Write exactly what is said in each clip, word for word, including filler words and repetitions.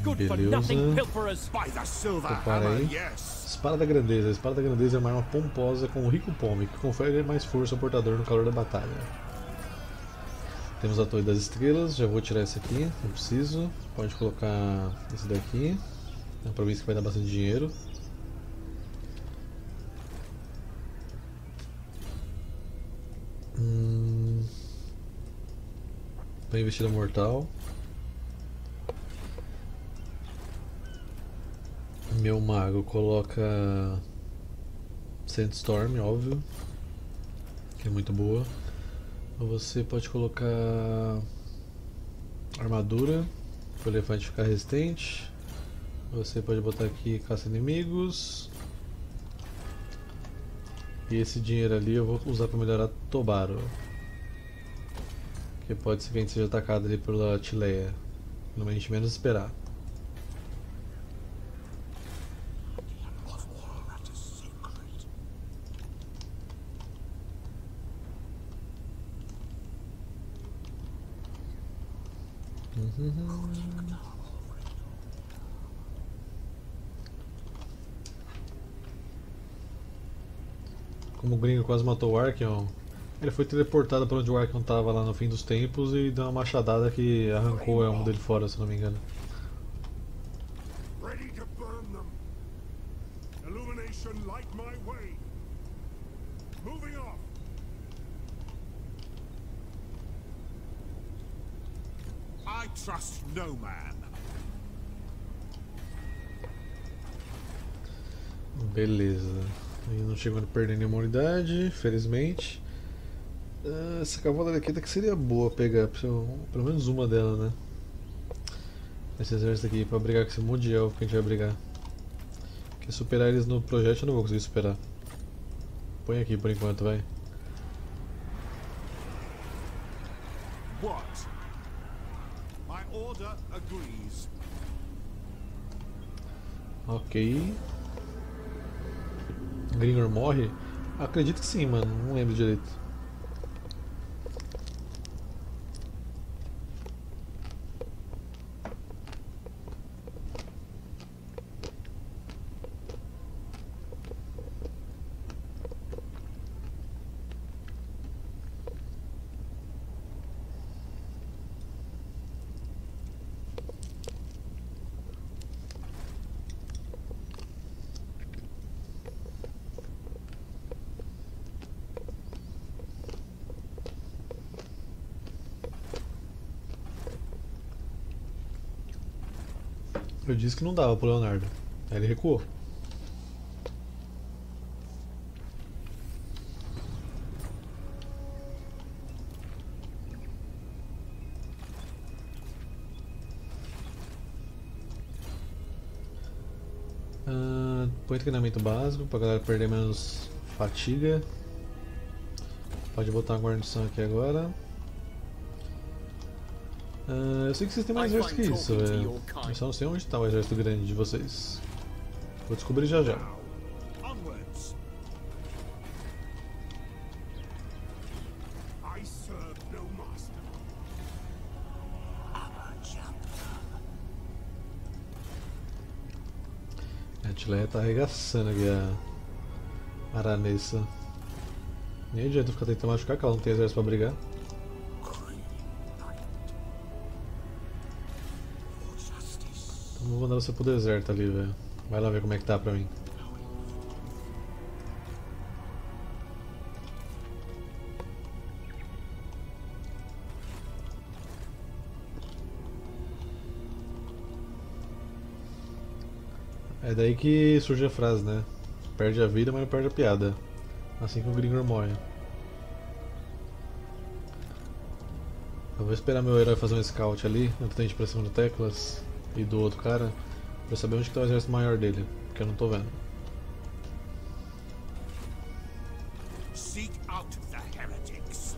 Beleza. Prepara aí. Espada da Grandeza. A Espada da Grandeza é uma arma pomposa com um rico pomme que confere mais força ao portador no calor da batalha. Temos a Torre das Estrelas. Já vou tirar essa aqui, não preciso. Pode colocar esse daqui. É uma província que vai dar bastante dinheiro. Hum... Uma investida mortal. Meu mago coloca Sandstorm, óbvio, que é muito boa. Você pode colocar armadura para o elefante ficar resistente. Você pode botar aqui caça inimigos. E esse dinheiro ali eu vou usar para melhorar Tobaro, que pode ser que a gente seja atacado ali pela Tileia, no a gente menos esperar. Uhum. Como o gringo quase matou o Archeon, ele foi teleportado para onde o Archeon estava lá no fim dos tempos e deu uma machadada que arrancou a alma dele fora, se não me engano. I trust no man. Beleza. E não chegando a perder nenhuma unidade, felizmente. Uh, essa cavalaria aqui até que seria boa pegar, pelo menos uma dela, né? Esse exército aqui pra brigar com esse monte de elfo que a gente vai brigar. Porque superar eles no projeto eu não vou conseguir superar. Põe aqui por enquanto, vai. What? My order agrees. Ok. Gringor morre? Acredito que sim, mano. Não lembro direito. Eu disse que não dava pro Leonardo. Aí ele recuou. Ah, põe treinamento básico pra galera perder menos fatiga. Pode botar uma guarnição aqui agora. Uh, eu sei que vocês têm mais exército que isso, velho. Eu só não sei onde está o exército grande de vocês. Vou descobrir já já. A Tileia tá arregaçando aqui a Aranessa. Nem adianta ficar tentando machucar, que ela não tem exército pra brigar. Vou mandar você pro deserto ali, velho. Vai lá ver como é que tá pra mim. É daí que surge a frase, né? Perde a vida, mas não perde a piada. Assim que o Gringor morre. Eu vou esperar meu herói fazer um scout ali, na frente de pressão de teclas e do outro cara, pra saber onde que tá o exército maior dele, porque eu não tô vendo. Seek out the heretics.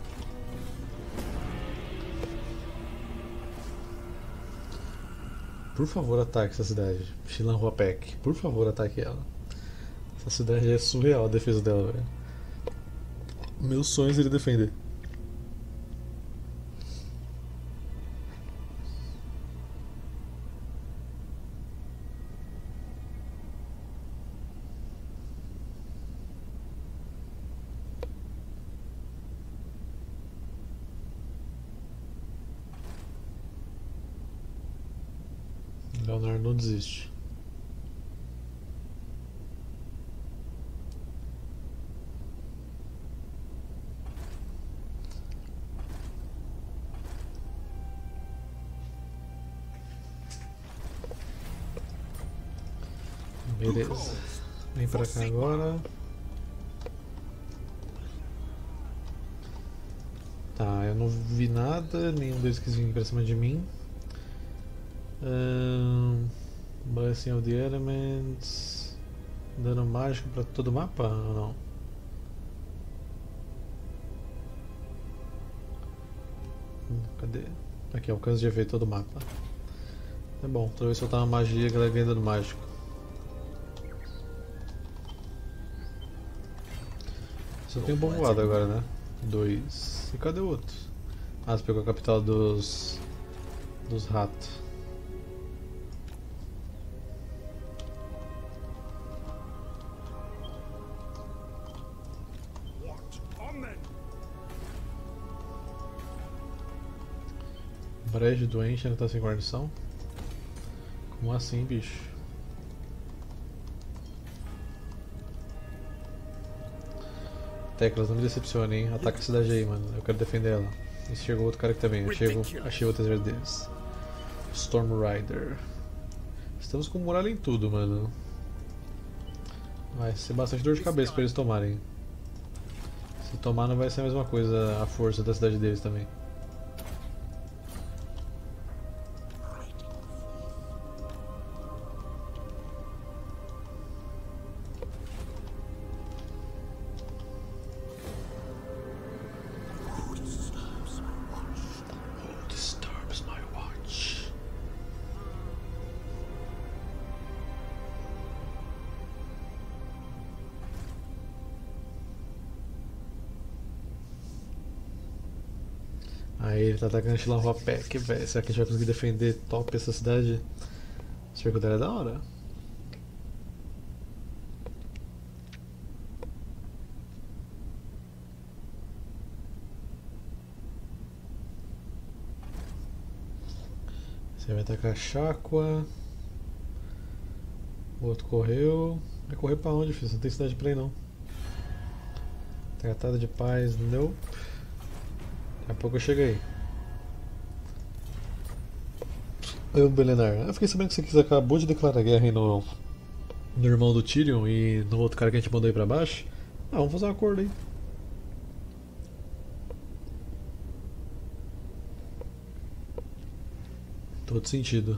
Por favor, ataque essa cidade. Shilan Huapek. Por favor, ataque ela. Essa cidade é surreal a defesa dela, velho. Meus sonhos ele defender. Leonardo não desiste. Beleza. Vem pra cá agora. Tá, eu não vi nada, nenhum deles quis vir pra cima de mim. Um, Blessing of the Elements. Dano mágico pra todo o mapa ou não? Cadê? Aqui, alcance de efeito todo o mapa. É bom, toda vez que soltar uma magia, a galera ganha dano mágico. Só tem um povoado agora, né? Dois. E cadê o outro? Ah, você pegou a capital dos. dos ratos. Brejo doente ainda tá sem guarnição? Como assim, bicho? Teclas, não me decepcione, hein? Ataca a cidade aí, mano. Eu quero defender ela. E chegou outro cara aqui também. Chego, achei outras deles. Storm Rider. Estamos com muralha em tudo, mano. Vai ser bastante dor de cabeça pra eles tomarem. Se tomar, não vai ser a mesma coisa a força da cidade deles também. Aí ele tá atacando Shilanhua-Pack, velho. Será que a gente vai conseguir defender top essa cidade? Esse jogo dela é da hora. Você vai atacar Chaqua. O outro correu. Vai correr pra onde, filho? Não tem cidade pra ir não. Tratada de paz, nope. Daqui a pouco eu chego aí. Eu, Belenar, eu fiquei sabendo que você acabou de declarar guerra aí no, no irmão do Tyrion e no outro cara que a gente mandou aí pra baixo. Ah, vamos fazer um acordo aí. Todo sentido.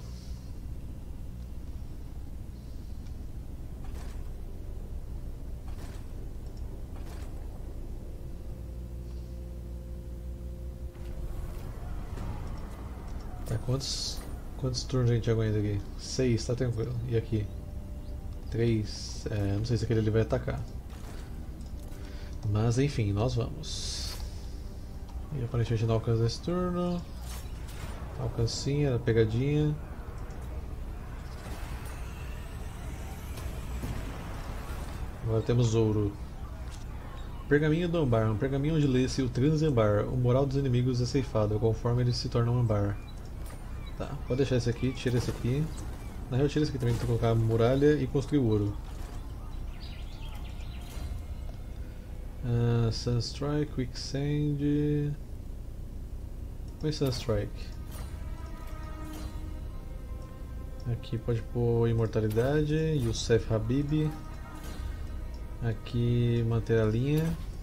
Tá, quantos, quantos turnos a gente aguenta aqui? Seis, tá tranquilo. E aqui? Três. É, não sei se aquele ali vai atacar. Mas enfim, nós vamos. E aparentemente não alcança esse turno. Alcancinha, era pegadinha. Agora temos ouro. Pergaminho do Ambar. Um pergaminho onde lê-se o Transambar. O moral dos inimigos é ceifado conforme eles se tornam Ambar. Tá, pode deixar esse aqui, tira esse aqui. Na real, tira esse aqui também para colocar a muralha e construir o ouro. Uh, Sunstrike, Quicksand. Põe Sunstrike. Aqui pode pôr Imortalidade, Youssef Habib. Aqui manter a linha.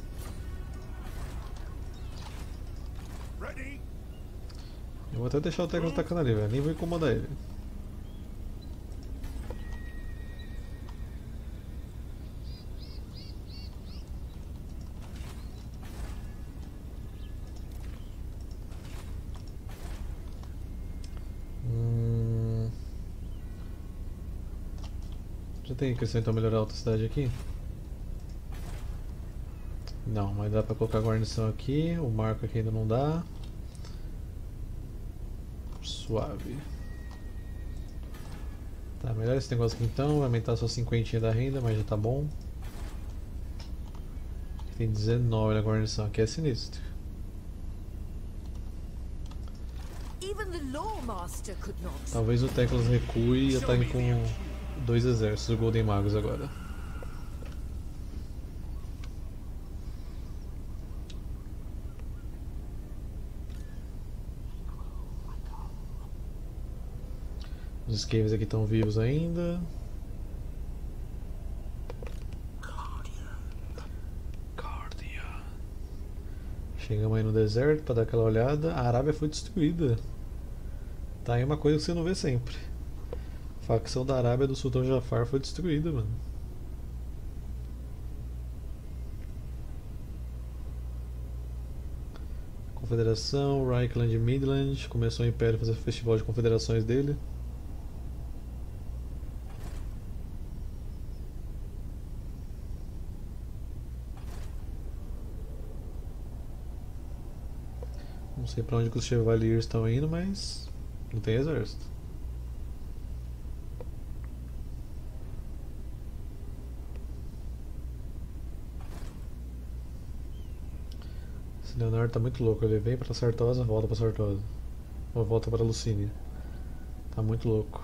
Eu vou até deixar o Teclas atacando ali, velho. Nem vou incomodar ele. Hum... Já tem crescimento a melhorar a outra cidade aqui? Não, mas dá pra colocar a guarnição aqui. O marco aqui ainda não dá. Suave. Tá, melhor esse negócio aqui então, vai aumentar só cinquenta da renda, mas já tá bom. Tem dezenove na guarnição, aqui é sinistro. Even the Your master could not. Talvez o Teclas recue e ataque com dois exércitos do Golden Magos agora. Os Skaves aqui estão vivos ainda. Cardia. Chegamos aí no deserto para dar aquela olhada. A Arábia foi destruída. Tá aí uma coisa que você não vê sempre. A facção da Arábia do Sultão Jafar foi destruída, mano. Confederação, Reichland e Midland. Começou o Império a fazer festival de confederações dele. Não sei pra onde que os Chevaliers estão indo, mas não tem exército. Esse Leonardo tá muito louco, ele vem pra Sartosa, volta pra Sartosa. Ou volta pra Lucínia. Tá muito louco.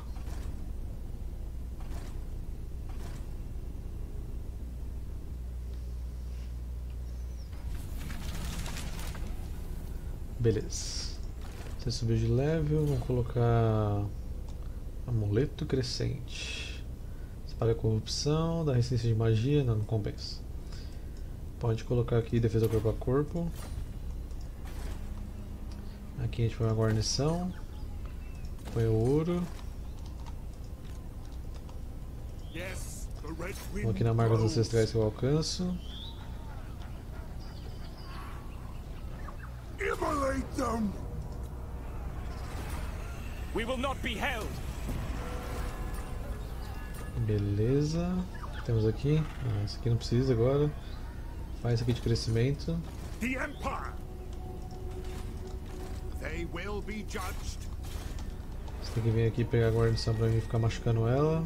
Beleza. Você subiu de level, vamos colocar amuleto crescente. Espalha a corrupção, dá resistência de magia, não, não compensa. Pode colocar aqui defesa corpo a corpo. Aqui a gente põe uma guarnição. Põe o ouro. Vamos aqui na marca dos ancestrais que eu alcanço. Immolate them! We will not be held. Beleza. Temos aqui. Ah, esse aqui não precisa agora. Faz isso aqui de crescimento. The Empire! They will be judged. Você tem que vir aqui pegar a guarnição pra mim ficar machucando ela.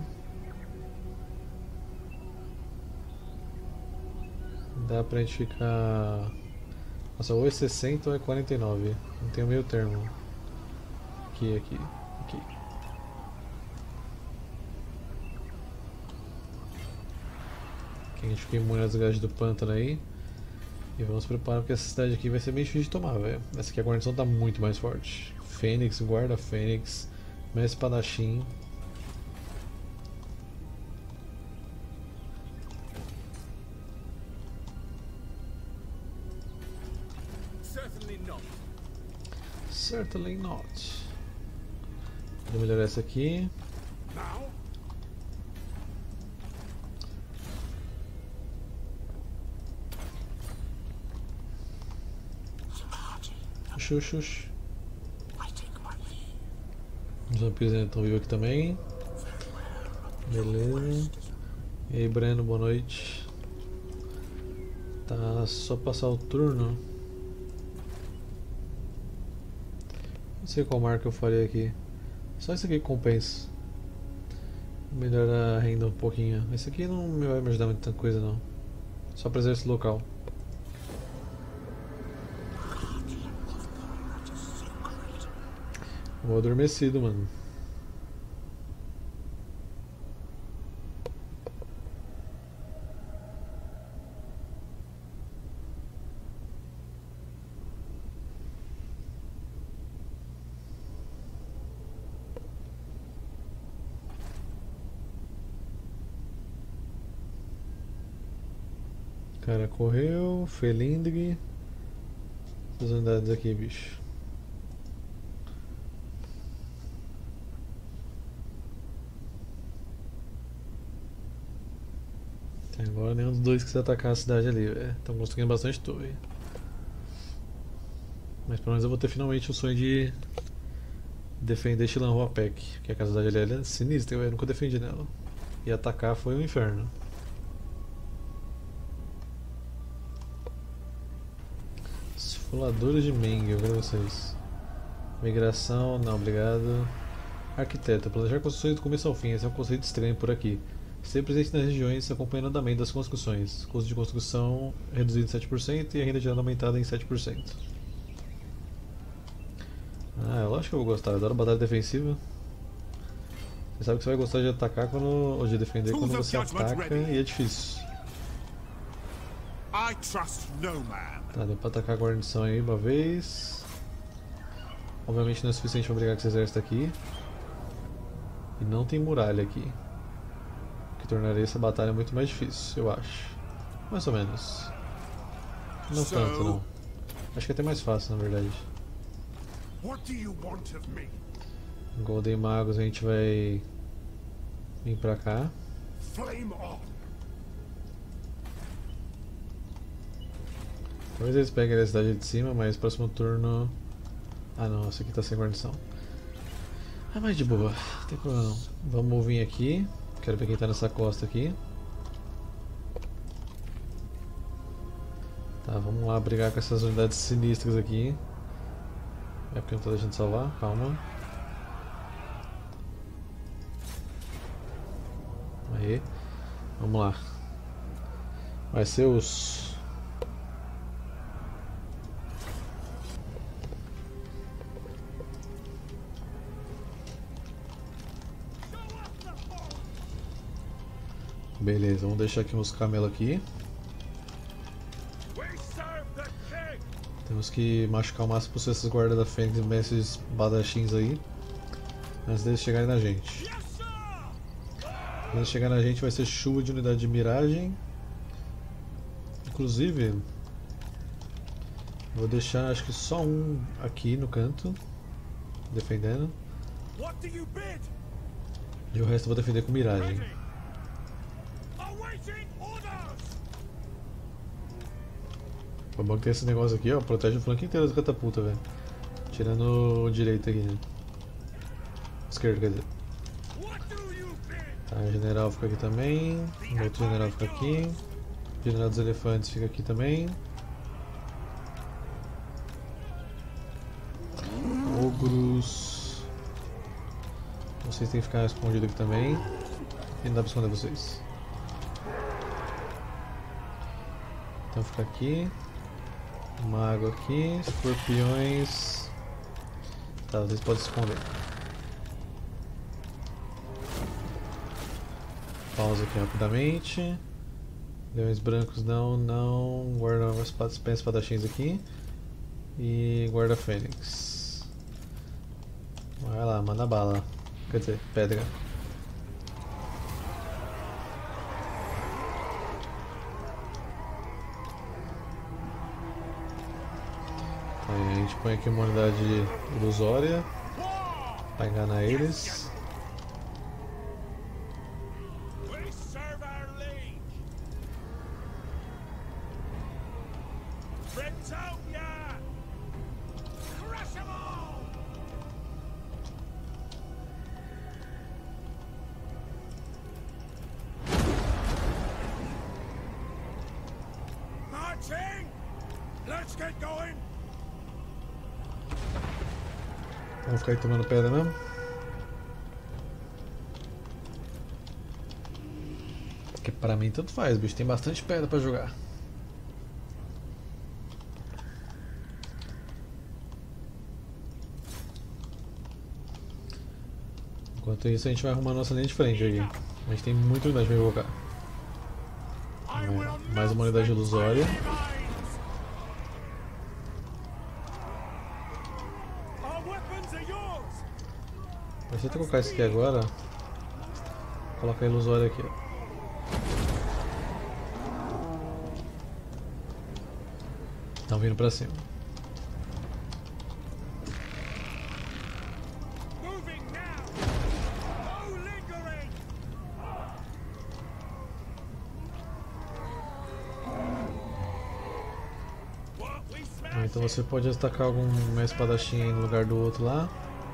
Dá pra gente ficar. Nossa, ou é sessenta ou é quarenta e nove. Não tem o meio termo. Aqui, aqui, aqui. Aqui a gente fica imune às gajas do pântano aí. E vamos preparar porque essa cidade aqui vai ser bem difícil de tomar, velho. Essa aqui a guarnição tá muito mais forte. Fênix, guarda Fênix, mestre espadachim. Certainly not. Certainly not. Vou melhorar essa aqui. Now? Xuxux. Os vampiros ainda estão vivos aqui também. Beleza. E aí, Breno, boa noite. Tá só passar o turno. Não sei qual marca eu faria aqui. Só isso aqui que compensa. Melhora a renda um pouquinho. Esse aqui não vai me ajudar muito tanta coisa não. Só para exército local. Vou adormecido, mano. O cara correu, Felindre. Essas unidades aqui, bicho. Até agora nenhum dos dois quis atacar a cidade ali, velho. Estão construindo bastante torre. Mas pelo menos eu vou ter finalmente o sonho de defender Shilan Huapec, que a cidade ali é sinistra, eu nunca defendi nela. E atacar foi um inferno. Esfoladores de Meng, eu quero vocês. Migração, não, obrigado. Arquiteto, planejar construções do começo ao fim, esse é um conceito estranho por aqui. Ser presente nas regiões acompanhando o andamento das construções. Custo de construção reduzido em sete por cento e a renda gerada aumentada em sete por cento. Ah, é lógico que eu vou gostar, eu adoro batalha defensiva. Você sabe que você vai gostar de atacar quando, ou de defender quando você ataca e é difícil. I trust no man. Tá, deu pra atacar a guarnição aí uma vez. Obviamente não é suficiente pra brigar com esse exército aqui. E não tem muralha aqui. O que tornaria essa batalha muito mais difícil, eu acho. Mais ou menos. Não tanto, não. Acho que é até mais fácil, na verdade. What do you want of me? Golden Magos a gente vai vir pra cá. Flame on. Talvez eles peguem a cidade de cima, mas próximo turno... Ah não, essa aqui tá sem guarnição. Ah, mas de boa, não tem problema não. Vamos vir aqui, quero ver quem tá nessa costa aqui. Tá, vamos lá brigar com essas unidades sinistras aqui. É porque não tá deixando de salvar, calma. Aí, vamos lá. Vai ser os... Beleza, vamos deixar aqui uns camelos aqui. Temos que machucar o máximo possível esses guardas da Fênix e esses espadachins aí, antes deles chegarem na gente. Quando eles chegarem na gente vai ser chuva de unidade de miragem. Inclusive, vou deixar acho que só um aqui no canto, defendendo. E o resto eu vou defender com miragem. O bom que tem esse negócio aqui, ó, protege o flanco inteiro da catapulta, velho. Tirando o direito aqui, né? Esquerdo, quer dizer. Tá, o general fica aqui também. O outro general fica aqui. O general dos elefantes fica aqui também. Ogros. Vocês têm que ficar escondidos aqui também. E não dá pra esconder vocês. Então fica aqui. Mago aqui, escorpiões. Tá, vocês podem se esconder. Pausa aqui rapidamente. Leões brancos não, não. Guarda os pés espadachins aqui. E guarda fênix. Vai lá, manda bala. Quer dizer, pedra. Aí a gente põe aqui uma unidade ilusória para enganar eles. Let's get going. Vamos ficar aí tomando pedra mesmo? Porque pra mim tanto faz, bicho. Tem bastante pedra pra jogar. Enquanto isso a gente vai arrumar a nossa linha de frente aqui. A gente tem muita unidade pra invocar. Mais uma unidade ilusória. Se eu colocar isso aqui agora, coloca a ilusória aqui. Estão vindo pra cima. Então você pode atacar algum espadachim aí no lugar do outro lá.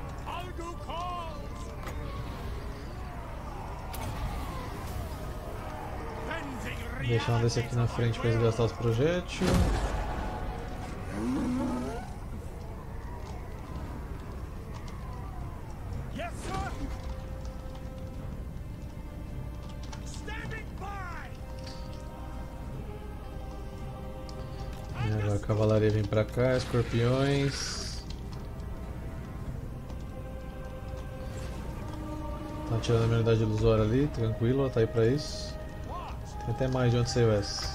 Deixar um desse aqui na frente para desgastar os projéteis. E agora a cavalaria vem para cá, escorpiões. Tá tirando a minha unidade ilusória ali, tranquilo, ela tá aí pra isso. Tem até mais de onde saiu essa.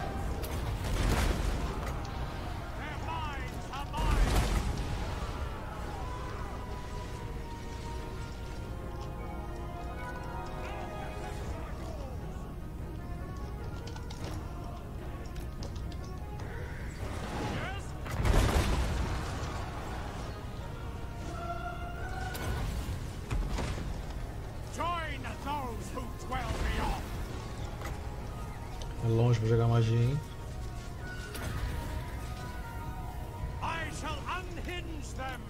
É longe pra jogar magia, hein? I shall unhinge them.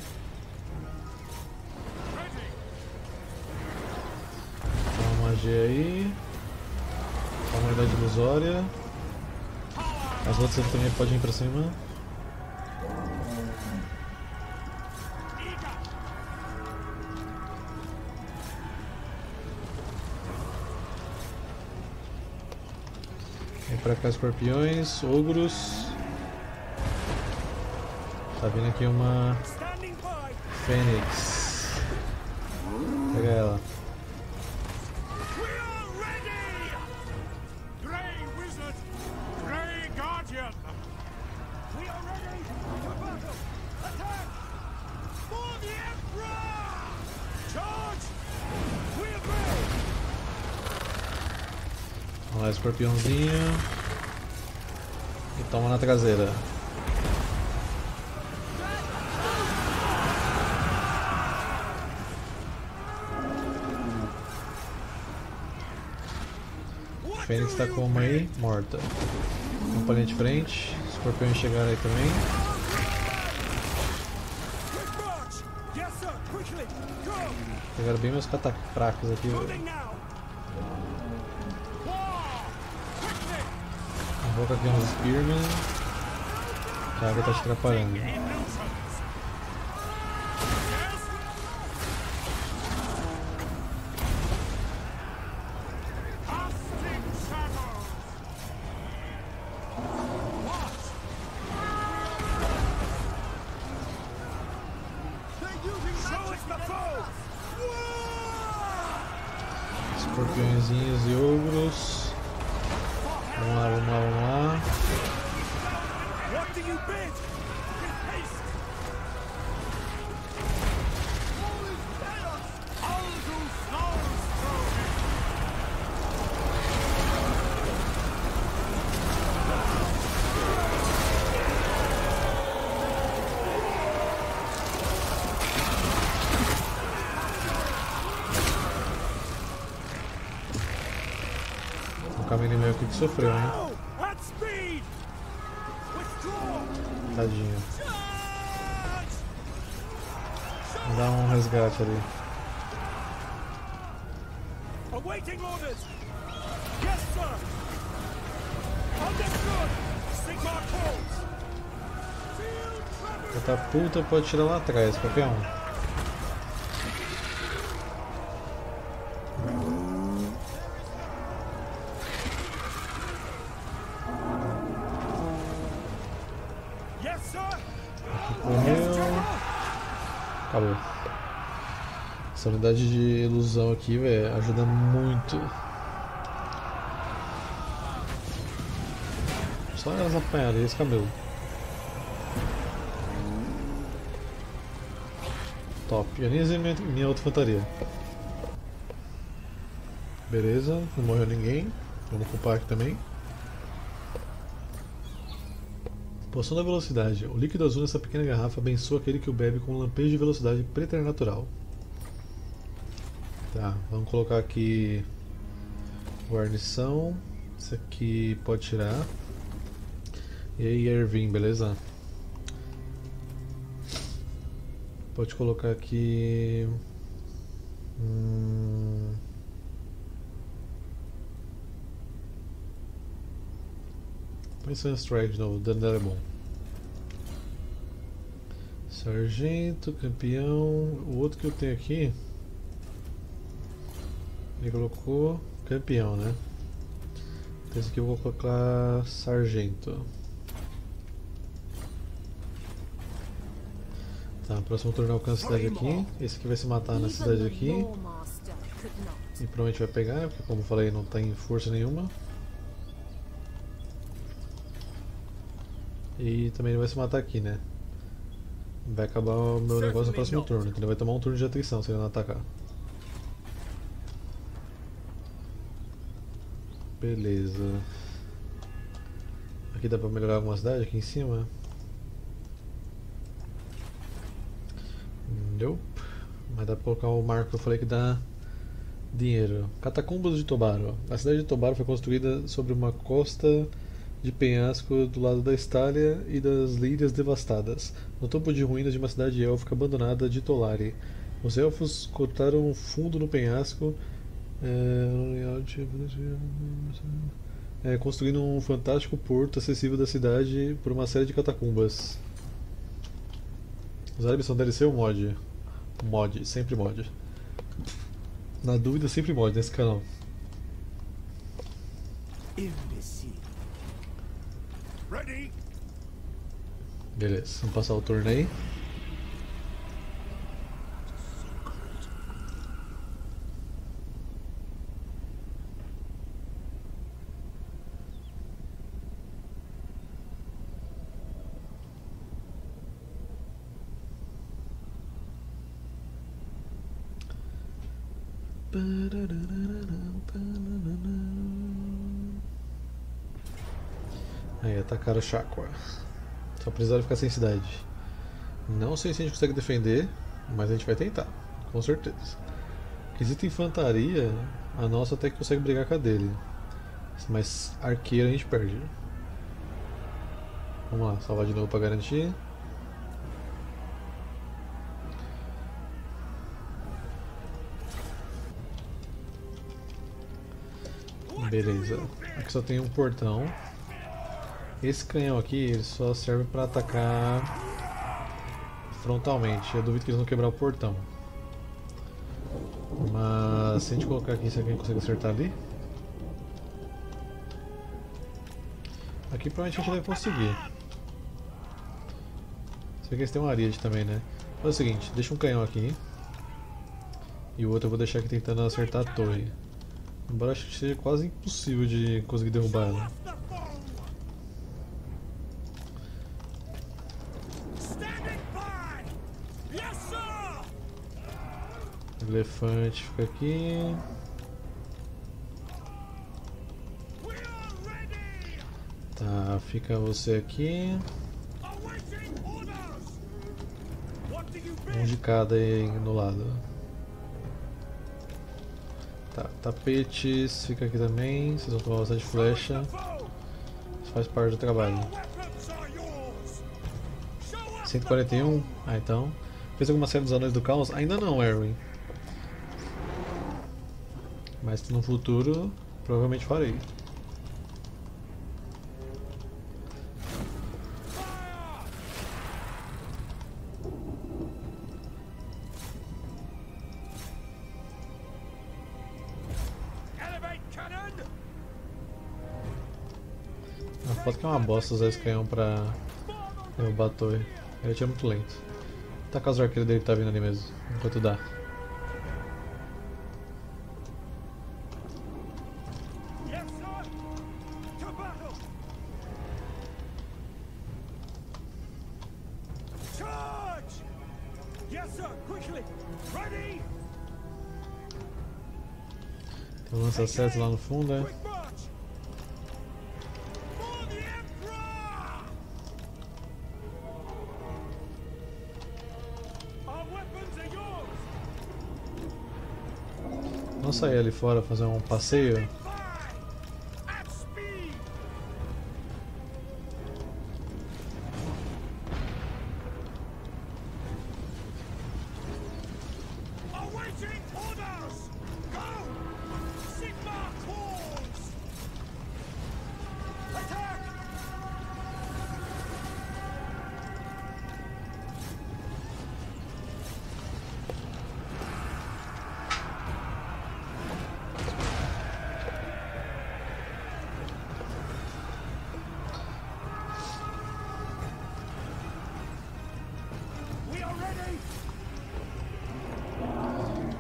Ready. Tem uma magia aí. Tá uma unidade ilusória. As outras também podem ir pra cima. Vem pra cá, escorpiões, ogros. Tá vindo aqui uma fênix. Pega ela. We are ready. Grey Wizard, Grey Guardian. We are ready for battle. Attack! For the Emperor! Charge! We obey! Vamos lá, escorpiãozinho. E toma na traseira. Fênix tá com uma aí, morta. Vamos pra linha de frente. Escorpiões chegaram aí também. Yes, sir. Quickly. Go. Pegaram bem meus catafracos aqui. Moving now. War. Quickly. Invoca aqui uns Spearman. A água tá te atrapalhando. Illusions. Yes. Casting shadows. What? Show us the foe. Escorpiõezinhos e ogros. Vamos lá, vamos lá, vamos lá. What do you bid? With haste. All is chaos. Aldous Snarlstone. O caminho meio aqui que sofreu, hein? Go! At speed! Withdraw! Tadinho. Charge! Vou dar um resgate ali. Awaiting orders! Yes, sir! Understood! Sigmar calls! Field traffic! Catapulta pode tirar lá atrás, qualquer um. Yes, sir! Correu. Acabou. Essa unidade de ilusão aqui, velho, ajuda muito. Só elas apanharem esse cabelo. Top. E eu nem usei minha, minha outra infantaria. Beleza, não morreu ninguém. Vamos ocupar aqui também. Poção da velocidade. O líquido azul nessa pequena garrafa abençoa aquele que o bebe com um lampejo de velocidade preternatural. Tá, vamos colocar aqui guarnição. Isso aqui pode tirar. E aí, Ervin, beleza? Pode colocar aqui. Hum... Põe Sun Strike de novo, o dano dela é bom. Sargento, campeão. O outro que eu tenho aqui. Ele colocou campeão, né? Então esse aqui eu vou colocar sargento. Tá, próximo turno alcança a cidade aqui. Esse aqui vai se matar na cidade aqui. could not. E provavelmente vai pegar, porque como eu falei, não tem força nenhuma. E também ele vai se matar aqui, né? Vai acabar o meu negócio no próximo turno, então ele vai tomar um turno de atrição se ele não atacar. Beleza. Aqui dá pra melhorar alguma cidade aqui em cima? Nope. Mas dá pra colocar o marco que eu falei que dá dinheiro. Catacumbas de Tobaro. A cidade de Tobaro foi construída sobre uma costa de penhasco do lado da Estália e das Lírias devastadas, no topo de ruínas de uma cidade élfica abandonada de Tolari. Os elfos cortaram fundo no penhasco, é, é, construindo um fantástico porto acessível da cidade por uma série de catacumbas. Os árabes são D L C ou mod? Mod, sempre mod. Na dúvida, sempre mod nesse canal. Imbecile. Ready? Beleza, vamos passar o turno aí. Aí, atacaram o Chakra. Só precisaram ficar sem cidade. Não sei se a gente consegue defender, mas a gente vai tentar, com certeza. Quesito infantaria, a nossa até que consegue brigar com a dele. Mas arqueiro a gente perde. Vamos lá, salvar de novo pra garantir. Beleza, aqui só tem um portão. Esse canhão aqui ele só serve para atacar frontalmente. Eu duvido que eles vão quebrar o portão. Mas se a gente colocar aqui, será que a gente consegue acertar ali? Aqui provavelmente a gente deve conseguir. Se bem que eles têm uma Ariade também, né? Faz o seguinte, deixa um canhão aqui. E o outro eu vou deixar aqui tentando acertar a torre. Embora acho que seja quase impossível de conseguir derrubar ela. O elefante fica aqui. Tá, fica você aqui. Um de cada aí no lado. Tá, tapetes fica aqui também. Vocês vão tomar bastante flecha. Isso faz parte do trabalho. cento e quarenta e um? Ah, então. Fez alguma série dos Anões do Caos? Ainda não, Erwin. Mas no futuro provavelmente farei. A foto que é uma bosta usar esse canhão pra derrubar a torre. Ele atira muito lento. Tá com os arqueiros dele que tá vindo ali mesmo, enquanto dá. Então lança sete lá no fundo, é? Vamos sair ali fora fazer um passeio.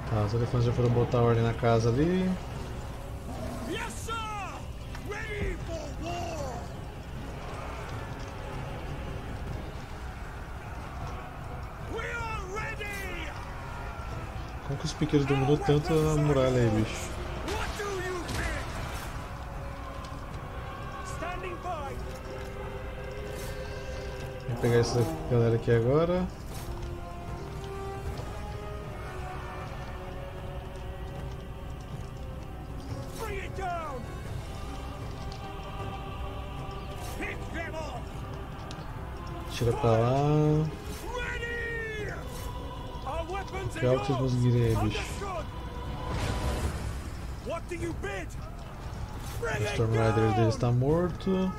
Tá, os elefantes já foram botar ordem na casa ali. Yes, sir! Ready for war! We are ready! Como que os piqueiros dominou tanto a muralha aí, bicho? What do you think? Standing by! Vou pegar essa galera aqui agora. Bring it down! Pick them off! Tira pra lá. Ready! Our weapons Que é are o que vocês yours! conseguirem aí, bicho. Understood! What do you bid? O Bring it Storm Rider down! dele está morto.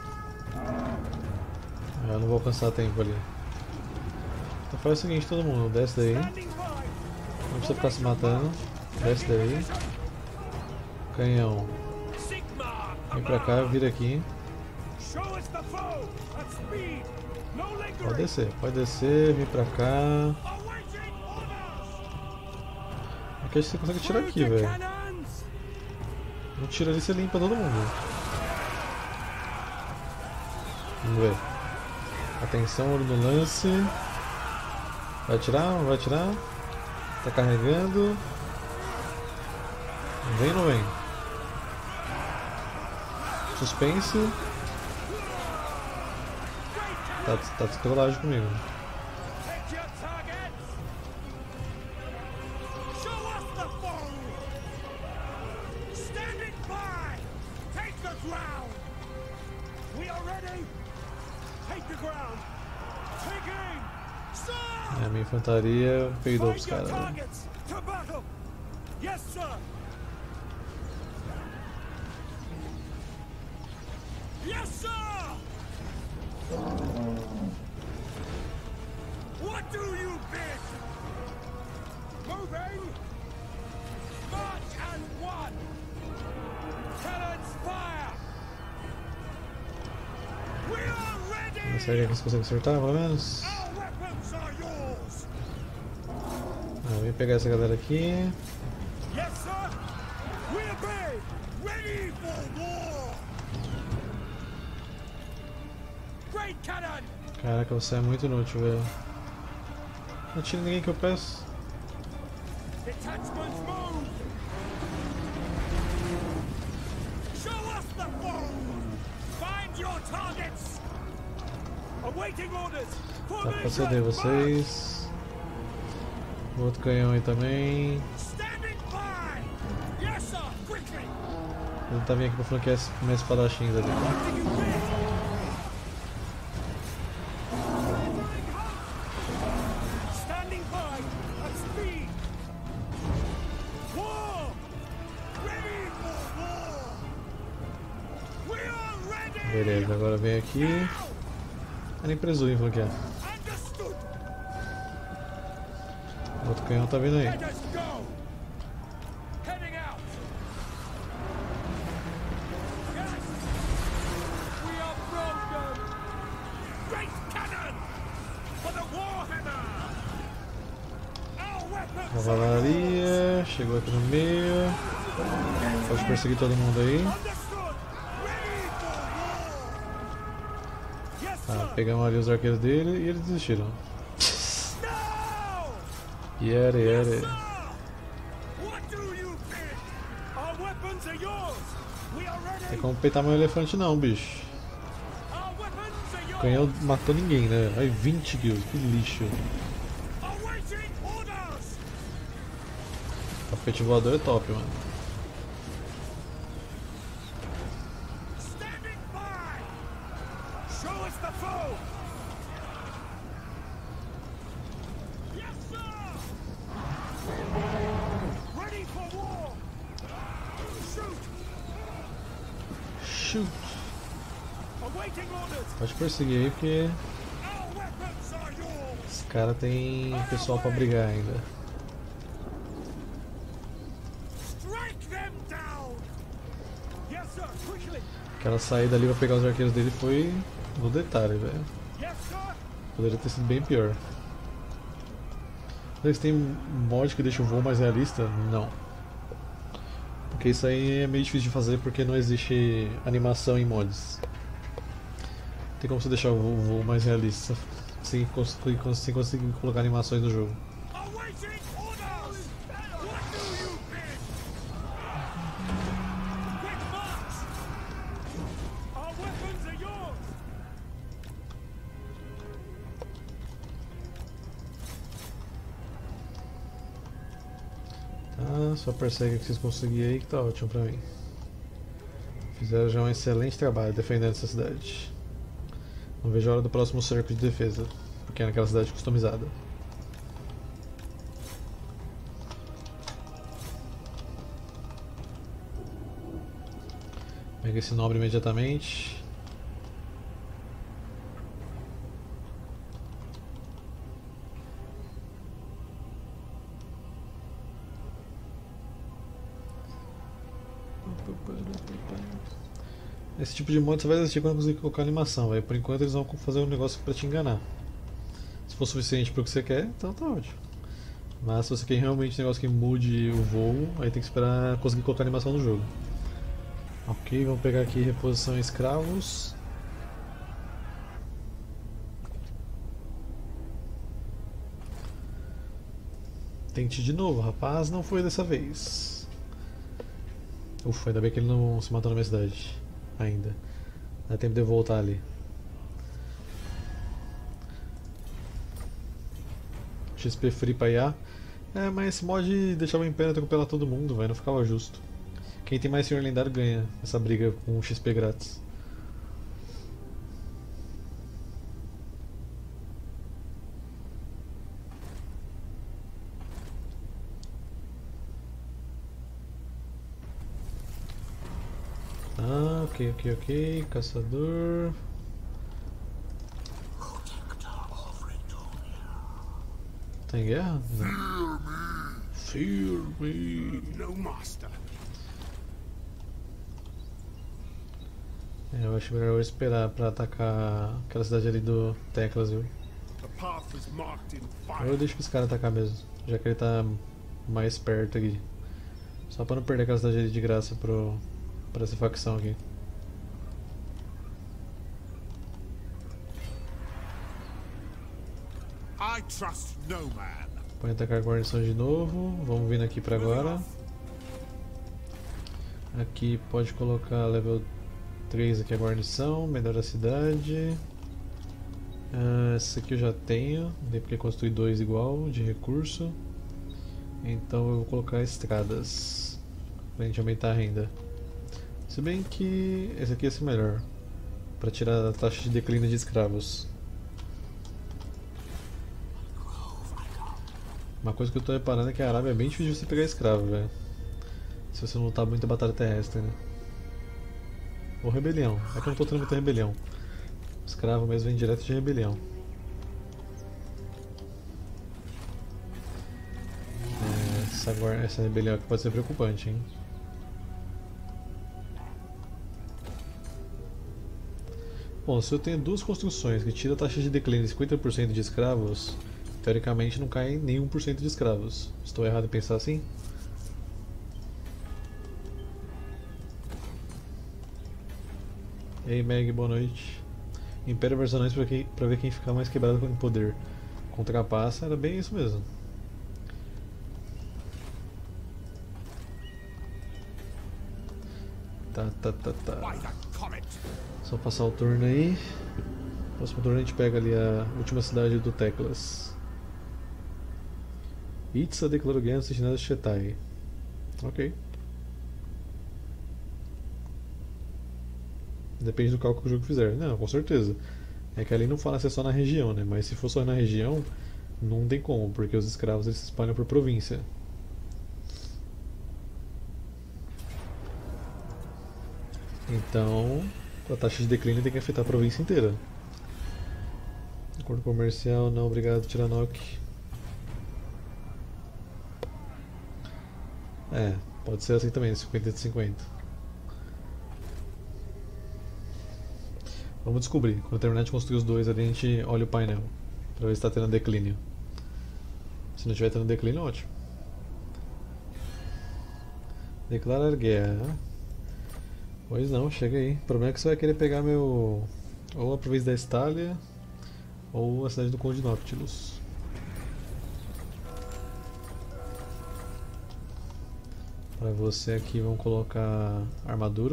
Eu não vou alcançar tempo ali. Então faz o seguinte, todo mundo, desce daí. Standing by! Não precisa ficar se matando. Desce daí. Canhão. Sigma! Vem pra cá, vira aqui. Show us the foe at speed! No Pode lingering! descer, pode descer, vem pra cá. Awaiting orders! Aqui acho que você consegue tirar aqui, Move the velho. cannons! Um tiro ali você limpa todo mundo. Vamos ver. Atenção, olho no lance. Vai atirar? Não vai atirar? Tá carregando. Vem ou não vem? Suspense. Tá, tá de trollagem comigo. Take your targets! Show us the foe! Standing by! Take the ground! We are ready! Take the ground! Take aim! Sir! É, a minha infantaria peidou pros Find your caras. Né? targets! To battle! Yes, sir! Yes, sir! What do you bid? Moving! March and one! Cannons fire! We are ready! Será que eles conseguem acertar, pelo menos? Our weapons are yours! Ah, vem pegar essa galera aqui. Yes, sir! We obey! Ready for war! Great cannon! Caraca, você é muito inútil, velho. Não tira ninguém que eu peço. Detachments move! Show us the foe! Find your targets! Awaiting orders! Dá pra ceder vocês. O outro canhão aí também. Standing by! Yes, sir! Quickly! Ele tá vindo aqui pra flanquear esse- minha espadachim ali. What do you bid? Standing by at speed! War! Ready for war! We are ready! Beleza, agora vem aqui. Ah, nem presumo em flanquear. Understood! O outro canhão tá vindo aí. Let us go! Heading out! Yes! We are broken! Great cannon! For the Warhammer! Our weapons are Cavalaria, chegou aqui no meio. Pode perseguir todo mundo aí. understood! Ready for war! Yes, Tá, sir! pegamos ali os arqueiros dele e eles desistiram. Now! Yere, Yes, yere. sir! What do you bid? Our weapons are yours! We are ready! Tem como peitar meu elefante não, bicho. Our weapons are O yours! canhão matou ninguém, né? Aí vinte kills, que lixo. Awaiting orders! Tapete voador é top, mano. Standing by! Show us the foe! Yes, sir! Ready for war! Shoot! Shoot. Awaiting orders! Pode perseguir aí porque Our weapons are yours! esse cara tem pessoal pra brigar ainda. Strike them down! Yes, sir! Quickly! Aquela saída ali pra pegar os arqueiros dele foi no detalhe, velho. Yes, sir! Poderia ter sido bem pior. Vocês têm mod que deixa o voo mais realista? Não. Porque isso aí é meio difícil de fazer porque não existe animação em mods. Tem como você deixar o voo, o voo mais realista sem conseguir, sem conseguir colocar animações no jogo. Awaiting orders! What do you bid? Quick march! Our weapons are yours! Tá, só persegue o que vocês conseguirem aí que tá ótimo pra mim. Fizeram já um excelente trabalho defendendo essa cidade. Não vejo a hora do próximo cerco de defesa, porque é naquela cidade customizada. Pega esse nobre imediatamente. Esse tipo de mod você vai assistir quando conseguir colocar animação, véio. Por enquanto eles vão fazer um negócio pra te enganar. Se for suficiente pro que você quer, então tá ótimo. Mas se você quer realmente um negócio que mude o voo, aí tem que esperar conseguir colocar animação no jogo. Ok, vamos pegar aqui reposição escravos. Tente de novo, rapaz, não foi dessa vez. Ufa, ainda bem que ele não se matou na minha cidade. Ainda. Dá tempo de eu voltar ali. X P free pra I A. É, mas esse mod deixava o Império atropelar todo mundo, véio, não ficava justo. Quem tem mais senhor lendário ganha essa briga com X P grátis. Ah, ok, ok, ok. Caçador. Tá em guerra? Não. Fear me. No master. É, eu acho melhor eu esperar pra atacar aquela cidade ali do Teclas, viu? The path is marked in Ou fire. eu deixo esse cara atacar mesmo, já que ele tá mais perto aqui. Só pra não perder aquela cidade ali de graça pro, pra essa facção aqui. I trust no man. Pode atacar a guarnição de novo. Vamos vindo aqui pra agora. Aqui pode colocar level três aqui a guarnição, melhora a cidade. Ah, essa aqui eu já tenho, não tem porque construir dois igual de recurso. Então eu vou colocar estradas pra gente aumentar a renda. Se bem que esse aqui ia ser melhor pra tirar a taxa de declínio de escravos. Uma coisa que eu tô reparando é que a Arábia é bem difícil de você pegar escravo, velho. Se você não lutar muito a batalha terrestre, né? Ou rebelião. É que eu não tô tendo muita rebelião. Escravo mesmo vem direto de rebelião. É, essa, guarda, essa rebelião aqui pode ser preocupante, hein? Bom, se eu tenho duas construções que tiram a taxa de declínio de cinquenta por cento de escravos, teoricamente não cai nem um por cento de escravos. Estou errado em pensar assim? Ei Meg, boa noite. Império versus anões pra, quem, pra ver quem ficar mais quebrado com o poder. Contrapassa, era bem isso mesmo. Tá, tá, tá, tá. By the comet. Só passar o turno aí. Próximo turno a gente pega ali a última cidade do Teclas. Itza declarou guerra aos sentinelas de Shetai. Ok. Depende do cálculo que o jogo fizer. Não, com certeza. É que ali não fala se é só na região, né? Mas se for só na região, não tem como, porque os escravos eles se espalham por província. Então, a taxa de declínio tem que afetar a província inteira. Acordo comercial, não, obrigado, Tiranok. É, pode ser assim também, cinquenta de cinquenta. Vamos descobrir. Quando terminar de construir os dois, ali a gente olha o painel pra ver se está tendo declínio. Se não tiver tendo declínio, ótimo. Declarar guerra. Pois não, chega aí. O problema é que você vai querer pegar meu... ou a província da Estália, ou a cidade do Conde Noctilus. Para você aqui vamos colocar armadura.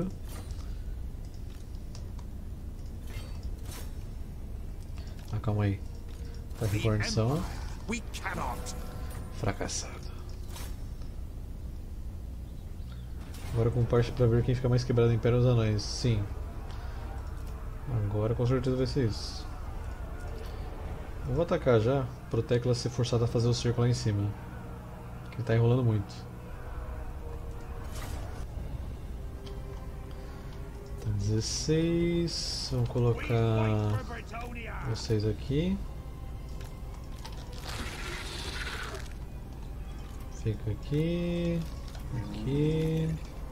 Ah, calma aí. Tá com guarnição. Fracassado. Agora com parte para ver quem fica mais quebrado, Império dos Anões. Sim. Agora com certeza vai ser isso. Eu vou atacar já, pro Tecla ser forçado a fazer o cerco lá em cima. Que ele tá enrolando muito. Tá dezesseis. Vamos colocar vocês aqui. Fica aqui. Aqui.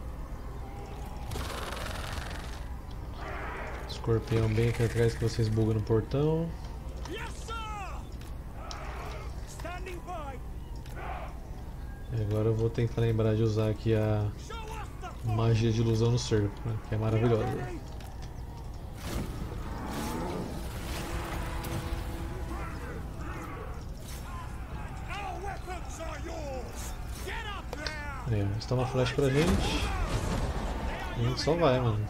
Escorpião bem aqui atrás que vocês bugam no portão. E agora eu vou tentar lembrar de usar aqui a magia de ilusão no cerco, né, que é maravilhosa. É, está uma flash pra gente. E a gente só vai, mano.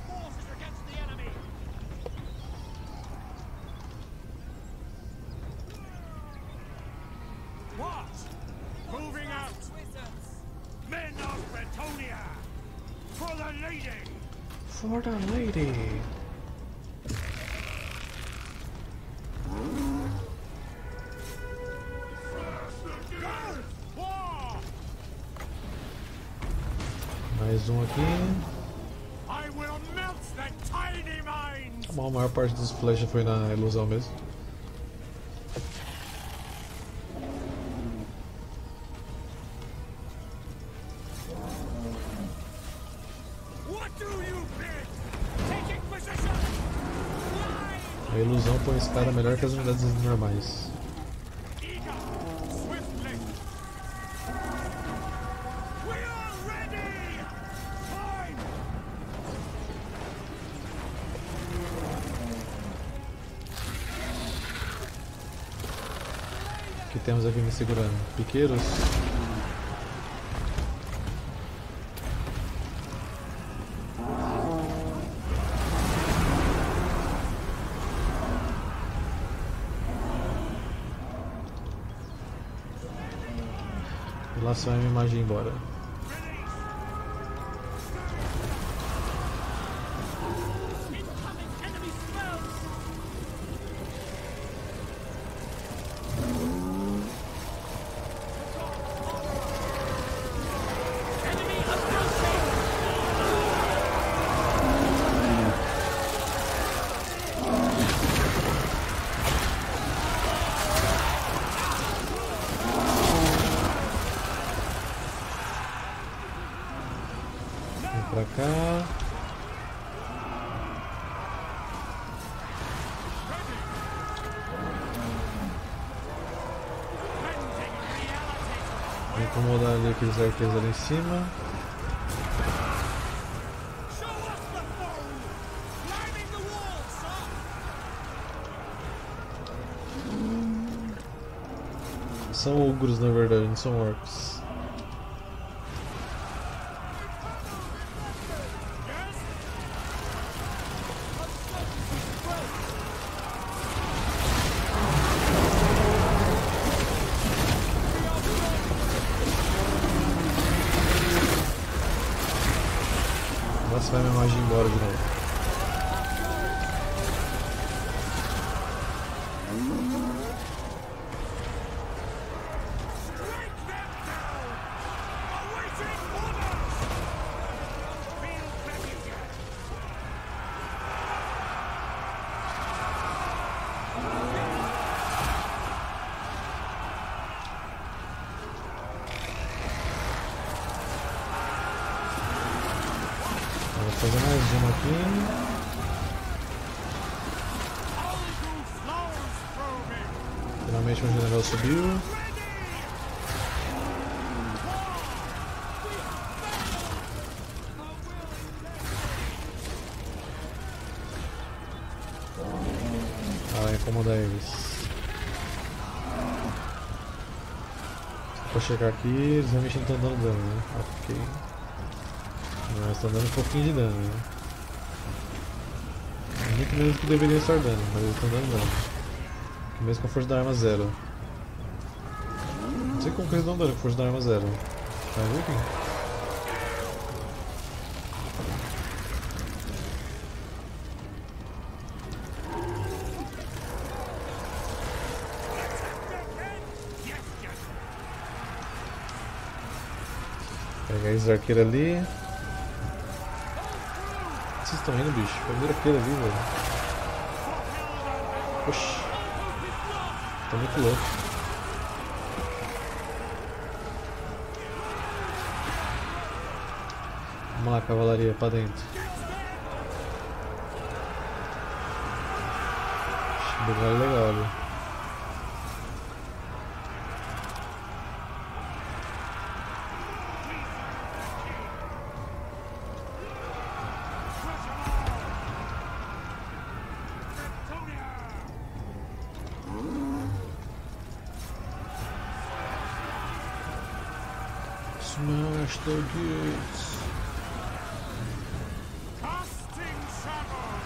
For the lady. Mais um aqui. Tá bom, a maior parte dos flechas foi na ilusão mesmo. A ilusão põe esse cara melhor que as unidades normais. O que temos aqui me segurando? Piqueiros? Lá só vai minha imagem embora. Pra cá. Vou incomodar ali aqueles arqueiros ali em cima. São ogros na verdade, não são orcs. Nossa, vai minha magia embora de novo. Vou fazer mais uma aqui. Finalmente o general subiu. comandar eles. Pra chegar aqui, eles realmente não estão dando dano, né? Ok. Mas estão dando um pouquinho de dano, né? Muito menos do que deveriam estar dando, mas eles estão dando dano. Mesmo com a força da arma zero. Não sei como que eles dão dano com a força da arma zero. Vai ver aqui. Pegar esses arqueiros ali. Vocês estão indo, bicho? Pega o arqueiro ali, velho. Oxi. Tá muito louco. Vamos lá, cavalaria, pra dentro. Esse lugar é legal ali. Smash the gates. Casting shadow.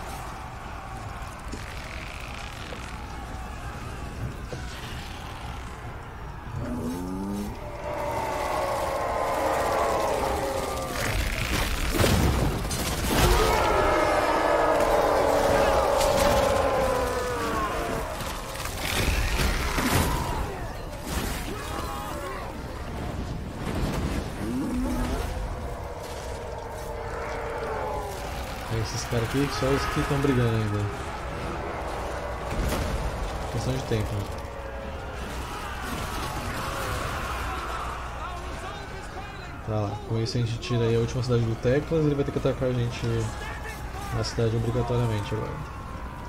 Esses caras aqui, só os que estão brigando ainda. Questão de tempo. Tá lá, com isso a gente tira aí a última cidade do Teclas, ele vai ter que atacar a gente na cidade obrigatoriamente agora.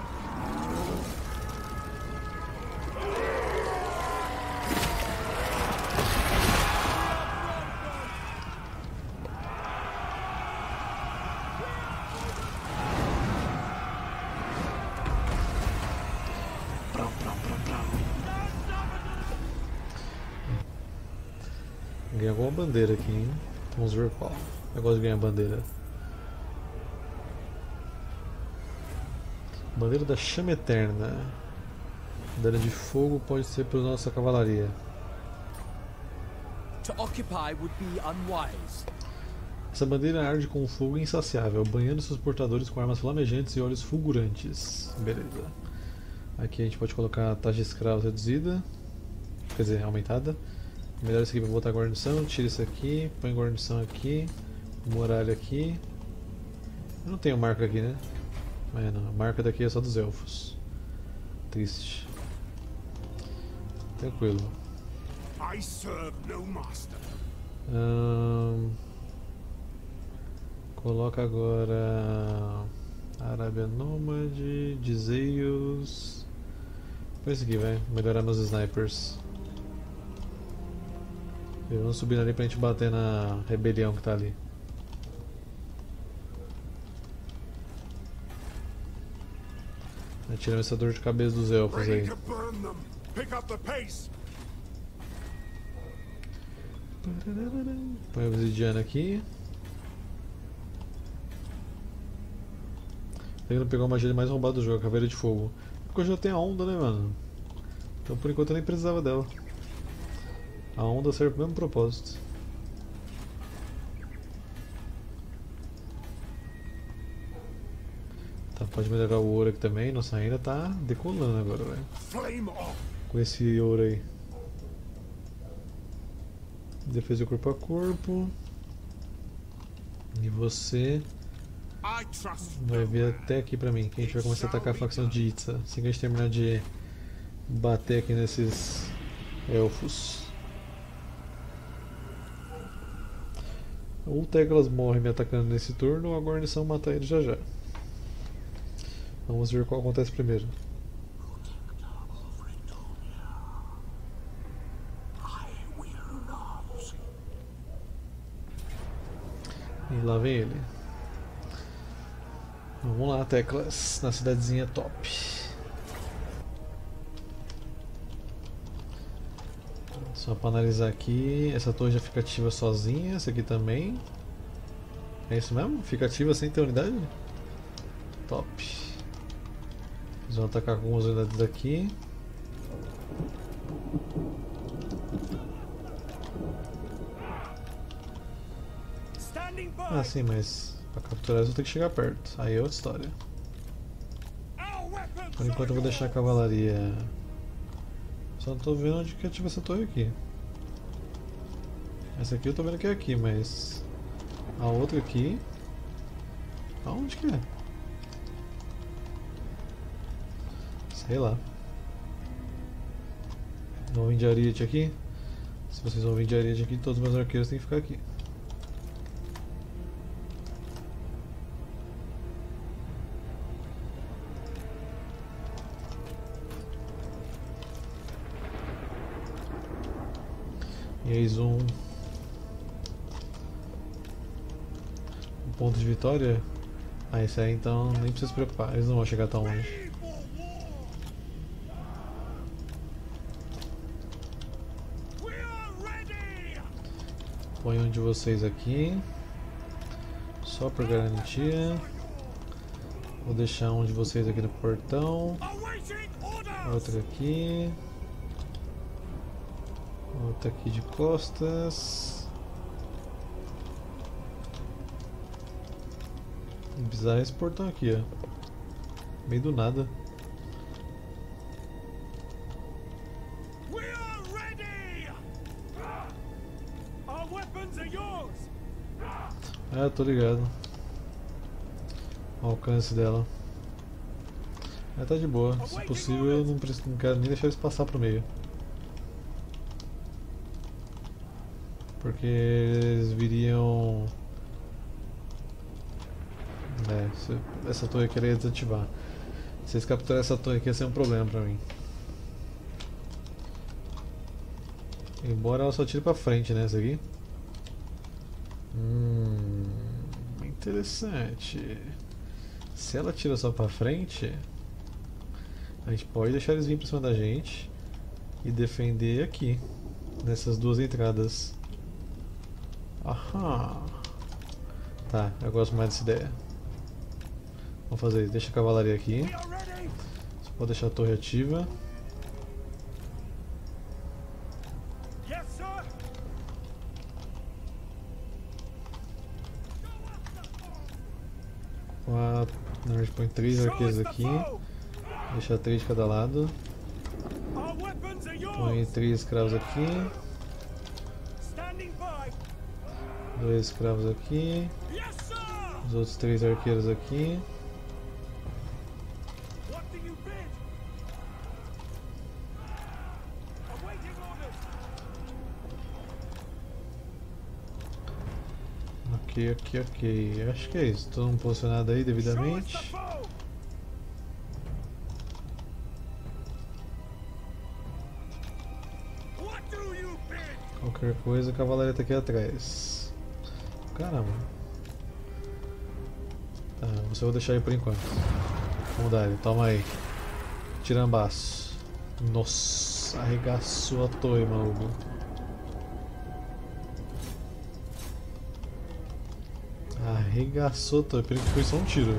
Ganhar alguma bandeira aqui, hein? Vamos ver qual. Eu gosto de ganhar bandeira. Bandeira da Chama Eterna. Bandeira de fogo pode ser para nossa cavalaria. To occupy would be unwise. Essa bandeira arde com um fogo insaciável, banhando seus portadores com armas flamejantes e olhos fulgurantes. Beleza. Aqui a gente pode colocar a taxa de escravos reduzida. Quer dizer, aumentada. Melhor isso aqui para botar guarnição, tira isso aqui, põe guarnição aqui, muralha aqui. Eu não tenho marca aqui, né? É, não, a marca daqui é só dos elfos. Triste. Tranquilo. I serve no master. Hum, coloca agora Arábia Nômade, Dizeios. Põe isso aqui, vai. Melhorar meus snipers. Vamos subir ali pra gente bater na rebelião que tá ali. Tirando essa dor de cabeça dos elfos aí. Põe a obsidiana aqui. Tentando pegar a magia mais roubada do jogo, a caveira de fogo. Porque eu já tenho a onda, né, mano? Então por enquanto eu nem precisava dela. A onda serve para o mesmo propósito. Tá, pode melhorar o ouro aqui também. Nossa, ainda tá decolando agora, velho. Com esse ouro aí. Defesa corpo a corpo. E você vai vir até aqui pra mim, que a gente vai começar a atacar a facção de Itza. Assim que a gente terminar de bater aqui nesses elfos. Ou o Teclas morre me atacando nesse turno, ou a guarnição mata ele já já. Vamos ver qual acontece primeiro. E lá vem ele. Vamos lá, Teclas, na cidadezinha top. Só para analisar aqui, essa torre já fica ativa sozinha, essa aqui também. É isso mesmo? Fica ativa sem ter unidade? Top. Eles vão atacar com algumas unidades aqui. Ah, sim, mas para capturar eles eu tenho que chegar perto. Aí é outra história. Por enquanto eu vou deixar a cavalaria. Só não tô vendo onde que ativa essa torre aqui. Essa aqui eu tô vendo que é aqui, mas a outra aqui, aonde que é? Sei lá. Vão vir de Ariete aqui? Se vocês vão vir de Ariete aqui, todos os meus arqueiros têm que ficar aqui. E aí, zoom. Um ponto de vitória? Ah, esse aí então nem precisa se preocupar, eles não vão chegar tão longe. Põe um de vocês aqui, só por garantia. Vou deixar um de vocês aqui no portão. Outro aqui. Outro aqui de costas. Bizarro esse portão aqui, ó. Meio do nada. Ah, tô ligado. O alcance dela. Ela tá de boa. Se possível, eu não, preciso, não quero nem deixar eles passar pro meio. Porque eles viriam. É, se essa torre aqui ia desativar. Se eles capturarem essa torre aqui ia ser um problema pra mim. Embora ela só tire pra frente, né? Essa aqui. Hum, interessante. Se ela tira só pra frente, a gente pode deixar eles virem pra cima da gente e defender aqui, nessas duas entradas. Aham. Tá, eu gosto mais dessa ideia. Vamos fazer isso, deixa a cavalaria aqui. Só pode deixar a torre ativa. Quatro. Não, a gente põe três arqueiros aqui. Deixa três de cada lado. Põe três escravos aqui. Dois escravos aqui. Os outros três arqueiros aqui. Ok, ok, ok. Acho que é isso. Todo mundo posicionado aí devidamente. Qualquer coisa, a cavalaria tá aqui atrás. Caramba. Tá, você eu vou deixar aí por enquanto. Vamos dar ele, toma aí. Tirambaço. Nossa, arregaçou a torre, maluco. Arregaçou a torre, peraí que foi só um tiro.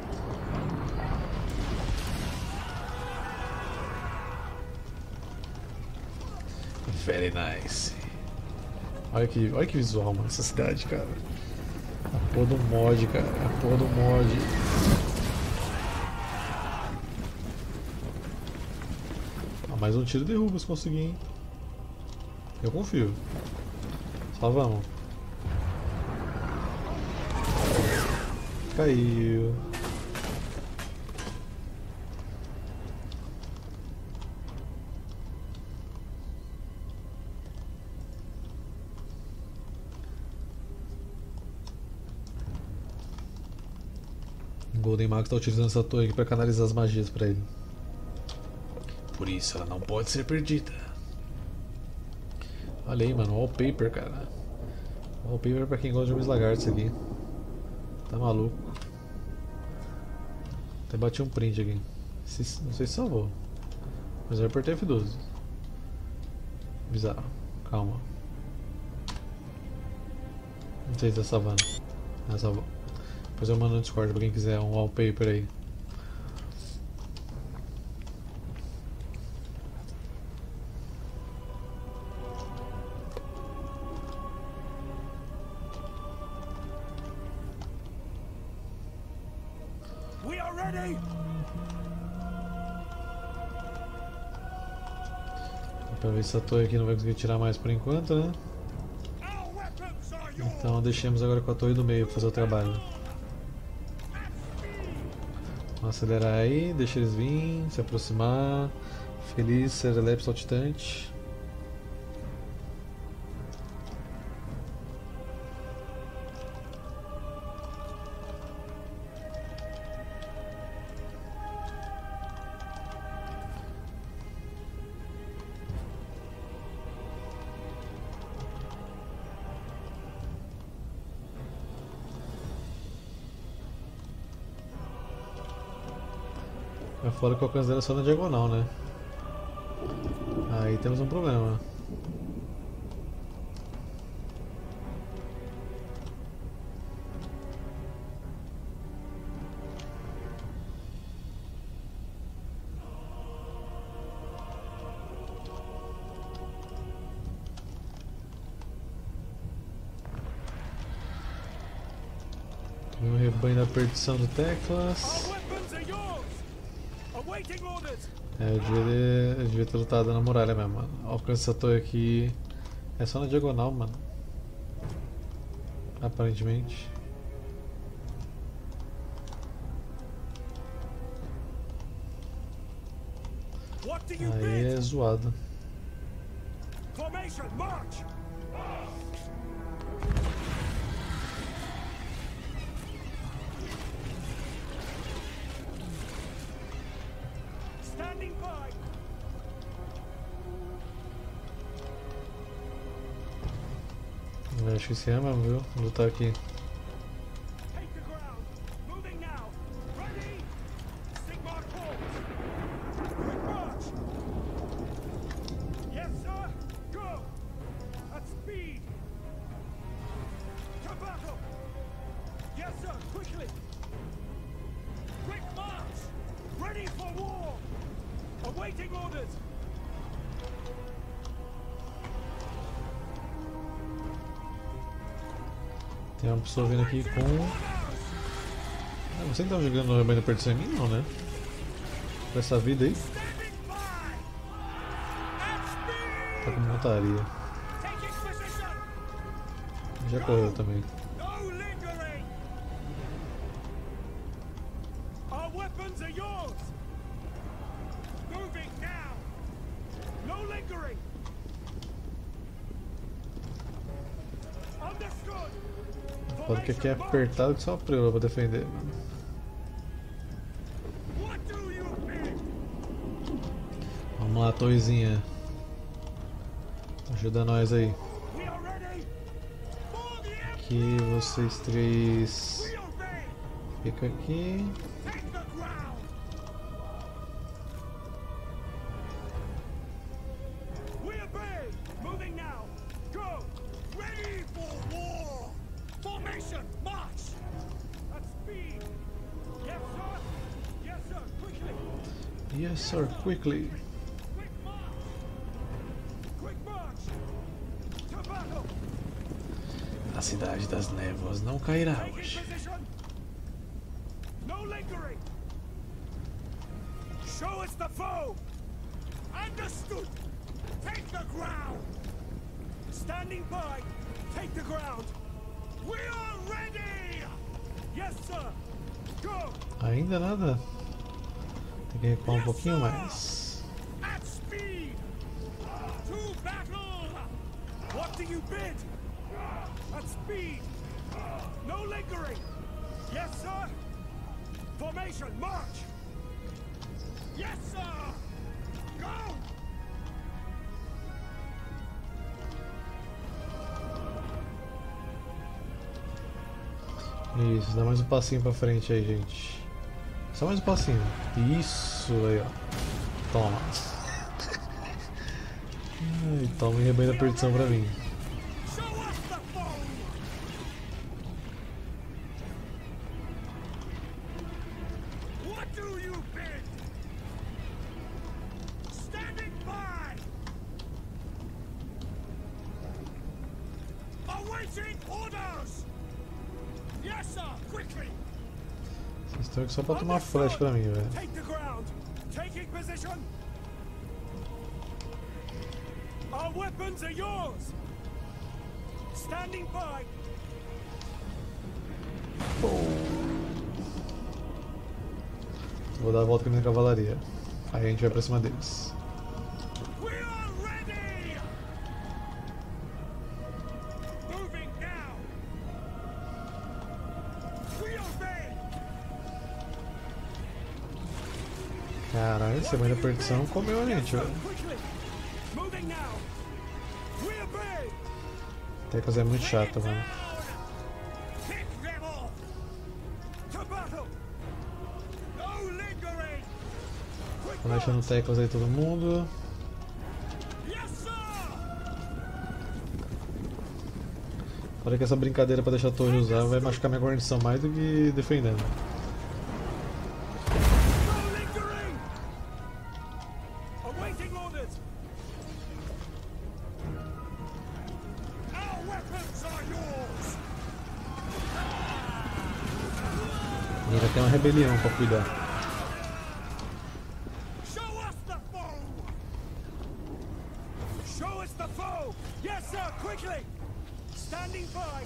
Very nice. Olha que, olha que visual, mano, essa cidade, cara. A porra do mod, cara. A porra do mod. Ah, mais um tiro derruba se conseguir, hein? Eu confio. Só vamos. Caiu. O Golden Mago está utilizando essa torre aqui para canalizar as magias para ele. Por isso ela não pode ser perdida. Olha aí, mano, wallpaper, cara. Wallpaper para quem gosta de homens lagartos aqui. Tá maluco. Até bati um print aqui. Não sei se salvou, mas eu apertei F doze. Bizarro. Calma. Não sei se tá salvando. Ah, salvou. Depois eu mando no Discord pra quem quiser um wallpaper aí. We are ready. Pra ver se a torre aqui não vai conseguir tirar mais por enquanto, né? Our weapons are yours. Então deixemos agora com a torre do meio pra fazer o trabalho. Vamos acelerar aí, deixa eles virem, se aproximar. Feliz, serelepe saltitante. É fora que o alcance dela é só na diagonal, né? Aí temos um problema. Tem um rebanho da perdição do Teclas. Our weapons are yours. Awaiting orders. É, eu devia, ter, eu devia ter lutado na muralha mesmo, mano. Alcance essa torre aqui. É só na diagonal, mano. Aparentemente. What do you Aí bid? é zoado. Formation, march. Standing by. Eu acho que se ama, viu? Lutar aqui. Take the ground. Moving now. Ready. Sigmar forward. Quick march. Yes, sir. Go. At speed. To battle. Yes, sir. Quickly. Quick march. Ready for war. Awaiting orders. Tem uma pessoa vindo aqui com. Ah, você que tava jogando no rebanho da perdição em mim, não, né? Com essa vida aí. Standing by. At speed. Tá com montaria. Taking position. Já correu também. No lingering. Our weapons are yours. Moving now. No lingering. Understood. Fala que aqui é apertado que só a preula pra defender, mano. What do you bid? Vamos lá, torrezinha. Ajuda nós aí. We are ready. For the Empire. Aqui vocês três. We obey. Fica aqui. Take the ground. We obey. Moving now. Go. Ready for war. Formation. March. At speed. Yes, sir. Yes, sir. Quickly. Yes, sir, quickly. Quick march. Quick march. To battle. A cidade das névoas não cairá Taking hoje. position. No lingering. Show us the foe. Understood. Take the ground. Standing by. Take the ground. We are ready. Yes, sir. Go. Ainda nada. Tem que recuar um pouquinho mais. At speed. To battle. What do you bid? At speed. No lingering. Yes, sir. Formation, march. Yes, sir. Go. Isso, dá mais um passinho pra frente aí, gente. Só mais um passinho. Isso aí, ó. Toma. Ai, toma um rebanho da perdição pra mim. Show us the foe! What do you bid? Standing by! Awaiting orders! Yes, sir, quickly! Vocês estão aqui só pra tomar flash pra mim, velho. Take the ground! Taking position! Our weapons are yours! Standing by! Vou dar a volta com a minha cavalaria. Aí a gente vai pra cima deles. We are ready! Moving now! We obey! Caralho, esse rebanho da perdição comeu a gente, velho. Quickly! Moving now! We obey! Teclas é muito chato, mano. Pick them off! To battle! No lingering! Quick Tô deixando teclas aí todo mundo. Yes, sir! Olha que essa brincadeira pra deixar a torre usar vai machucar minha guarnição mais do que defendendo. No lingering! Awaiting orders! Our weapons are yours! E ainda tem uma rebelião pra cuidar. Show us the foe! Show us the foe! Yes, sir, quickly! Standing by!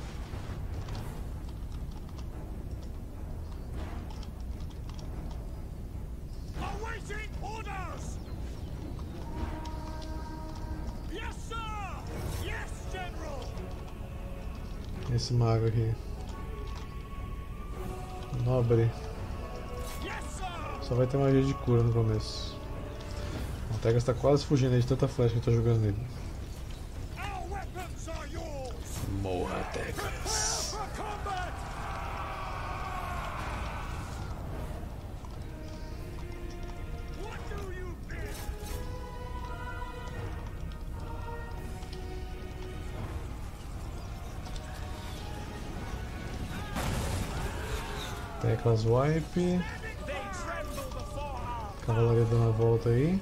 Awaiting orders! Yes, sir! Yes, General! Esse mago aqui. Nobre. Yes, sir! Só vai ter magia de cura no começo. O Tegas tá quase fugindo aí de tanta flecha que eu tô jogando nele. Our weapons are yours! Morra, Prepare Tegas. for combat! What do you bid? Teclas wipe. They tremble before our Cavalaria dando a volta aí.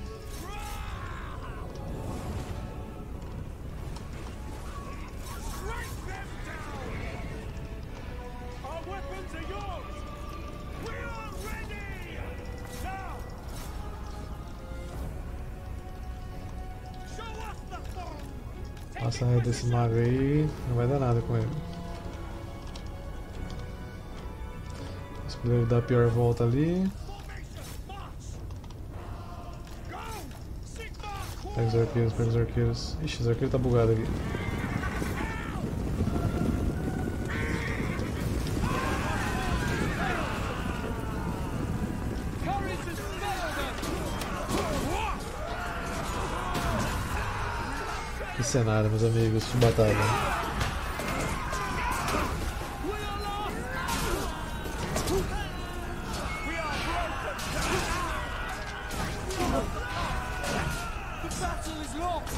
Strike them down! Our weapons are yours! We are ready! Now! Show us the foe! Passa a rede desse mago aí, não vai dar nada com ele. Se puder dar a pior volta ali. Formation, march! Go! Sigma Pega os arqueiros, pega os arqueiros. Ixi, os arqueiros tá bugado aqui. Courage has failed us! Que cenário, meus amigos, que batalha. We are lost! We are broken! The battle is lost!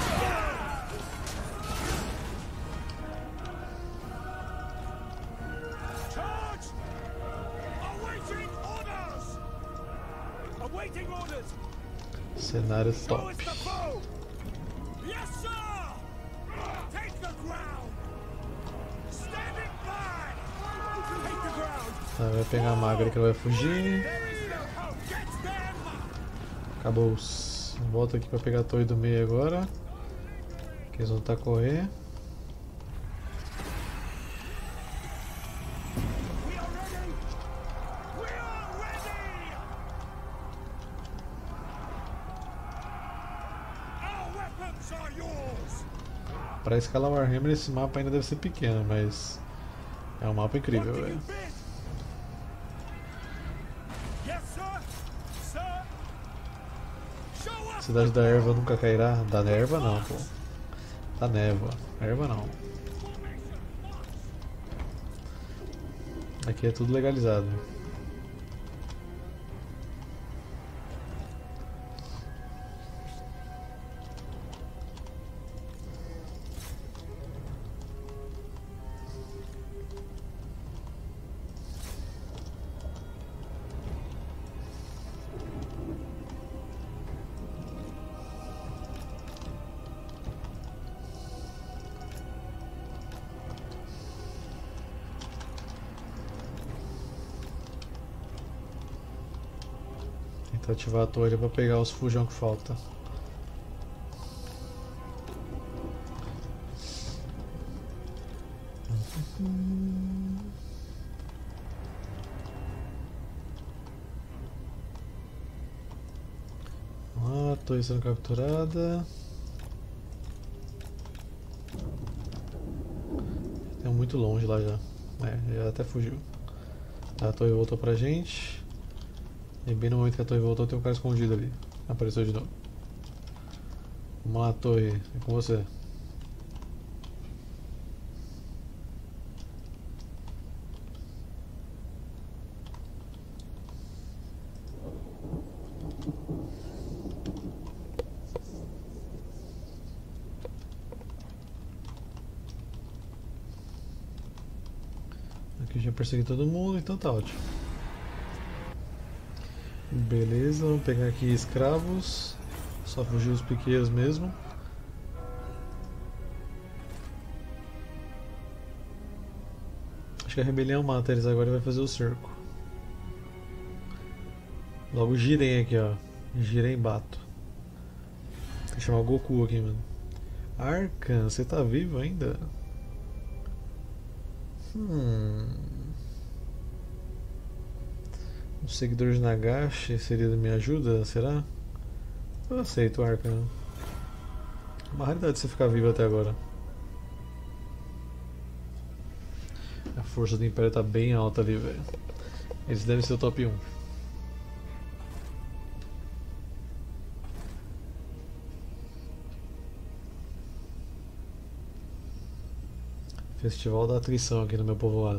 Charge! Awaiting orders! Awaiting orders! Cenário Show top. us the foe! Yes, sir! Take the ground! Standing by! Take the ground! Tá, vai pegar a magra que ela vai fugir. There is no hope! Get them! Acabou. Volta aqui pra pegar a torre do meio agora. Que eles vão tentar correr. We are ready! We are ready! Our weapons are yours! Pra escalar o Warhammer esse mapa ainda deve ser pequeno, mas é um mapa incrível, What do velho. you bid? Yes, sir! Sir! Show us Cidade da erva nunca cairá. Da erva não, pô. Da névoa. Erva não. formation! March! Aqui é tudo legalizado. Tentar ativar a torre pra pegar os fujão que falta. Ah, torre sendo capturada. Tem um muito longe lá já. É, já até fugiu. A torre voltou pra gente. E bem no momento que a torre voltou tem um cara escondido ali. Apareceu de novo. Vamos lá, torre. É com você. Aqui já persegui todo mundo, então tá ótimo. Beleza, vamos pegar aqui escravos. Só fugir os piqueiros mesmo. Acho que a rebelião mata eles agora e vai fazer o cerco. Logo girem aqui, ó. Girem e bato. Tem que chamar o Goku aqui, mano. Arkan, você tá vivo ainda? Hum. Um seguidor de Nagashi seria da minha ajuda, será? Eu aceito, Arkan. Uma raridade você ficar vivo até agora. A força do Império tá bem alta ali, velho. Eles devem ser o top um. Festival da atrição aqui no meu povoado.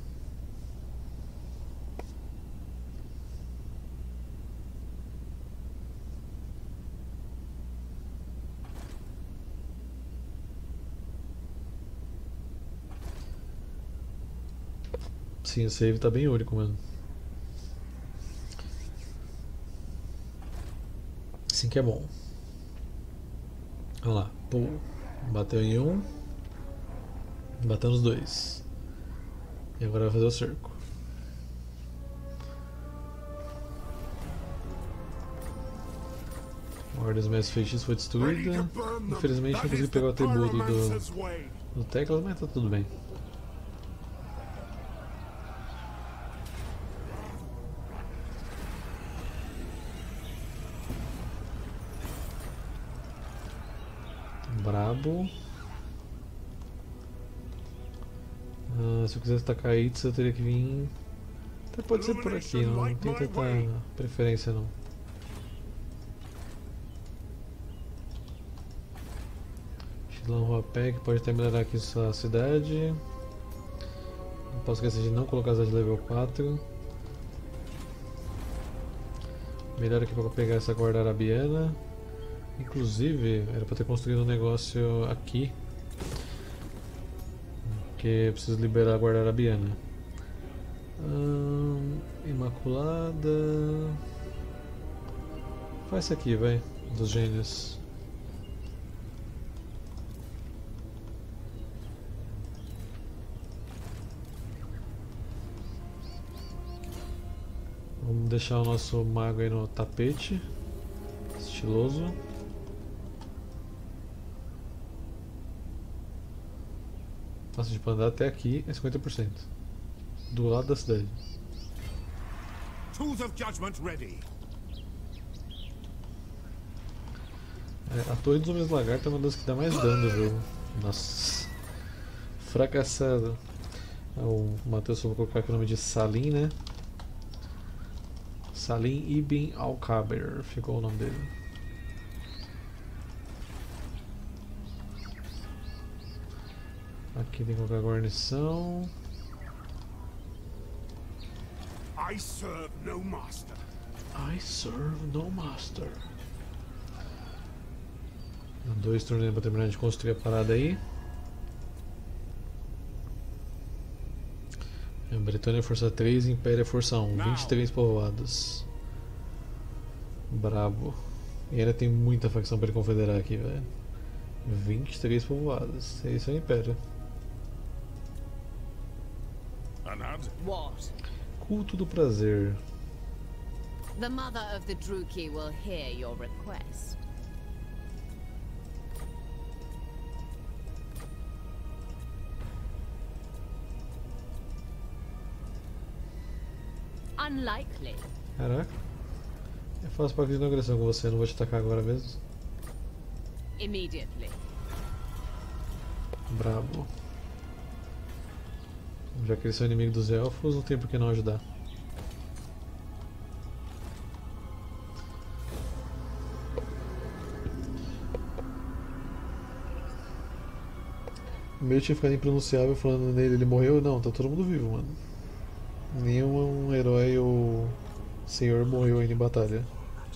Sim, o save tá bem único mesmo. Assim que é bom. Olha lá, pô, bateu em um. Bateu nos dois. E agora vai fazer o cerco. A Ordem dos Mestres Feitiços foi destruída. Infelizmente não consegui pegar o atributo do, do Teclas, mas tá tudo bem. Brabo. Ah, se eu quisesse atacar Itza, eu teria que vir. Até pode ser por aqui, não, não tem tanta preferência não. Shillan Huapé, que pode até melhorar aqui sua cidade. Não posso esquecer de não colocar a cidade de level quatro. Melhor aqui para pegar essa guarda arabiana. Inclusive, era para ter construído um negócio aqui. Que eu preciso liberar a guarda arabiana. Hum, Imaculada. Faz isso aqui, vai. Dos gênios. Vamos deixar o nosso mago aí no tapete. Estiloso. Nossa, de andar até aqui é cinquenta por cento. Do lado da cidade. Tools of judgment ready. É, a torre dos homens lagarto é uma das que dá mais dano no jogo. Nossa. Fracassado. O Matheus vai colocar aqui o nome de Salim, né? Salim Ibn Al-Kaber ficou o nome dele. Aqui tem que colocar a guarnição. I serve no master. I serve no master. Dois turnos para terminar de construir a parada aí. Bretônia força três, Império força um. vinte e três povoados. Brabo. E ainda tem muita facção para ele confederar aqui, velho. vinte e três povoados. Esse é o Império. What? Culto do prazer. The mother of the Druki will hear your request. Unlikely. Caraca. Eu faço pacto de não agressão com você, não vou te atacar agora mesmo. Immediately. Brabo. Já que eles são inimigo dos elfos, não tem por que não ajudar. O meu tinha ficado impronunciável falando nele, ele morreu? Não, tá todo mundo vivo, mano. Nenhum herói ou senhor morreu ainda em batalha.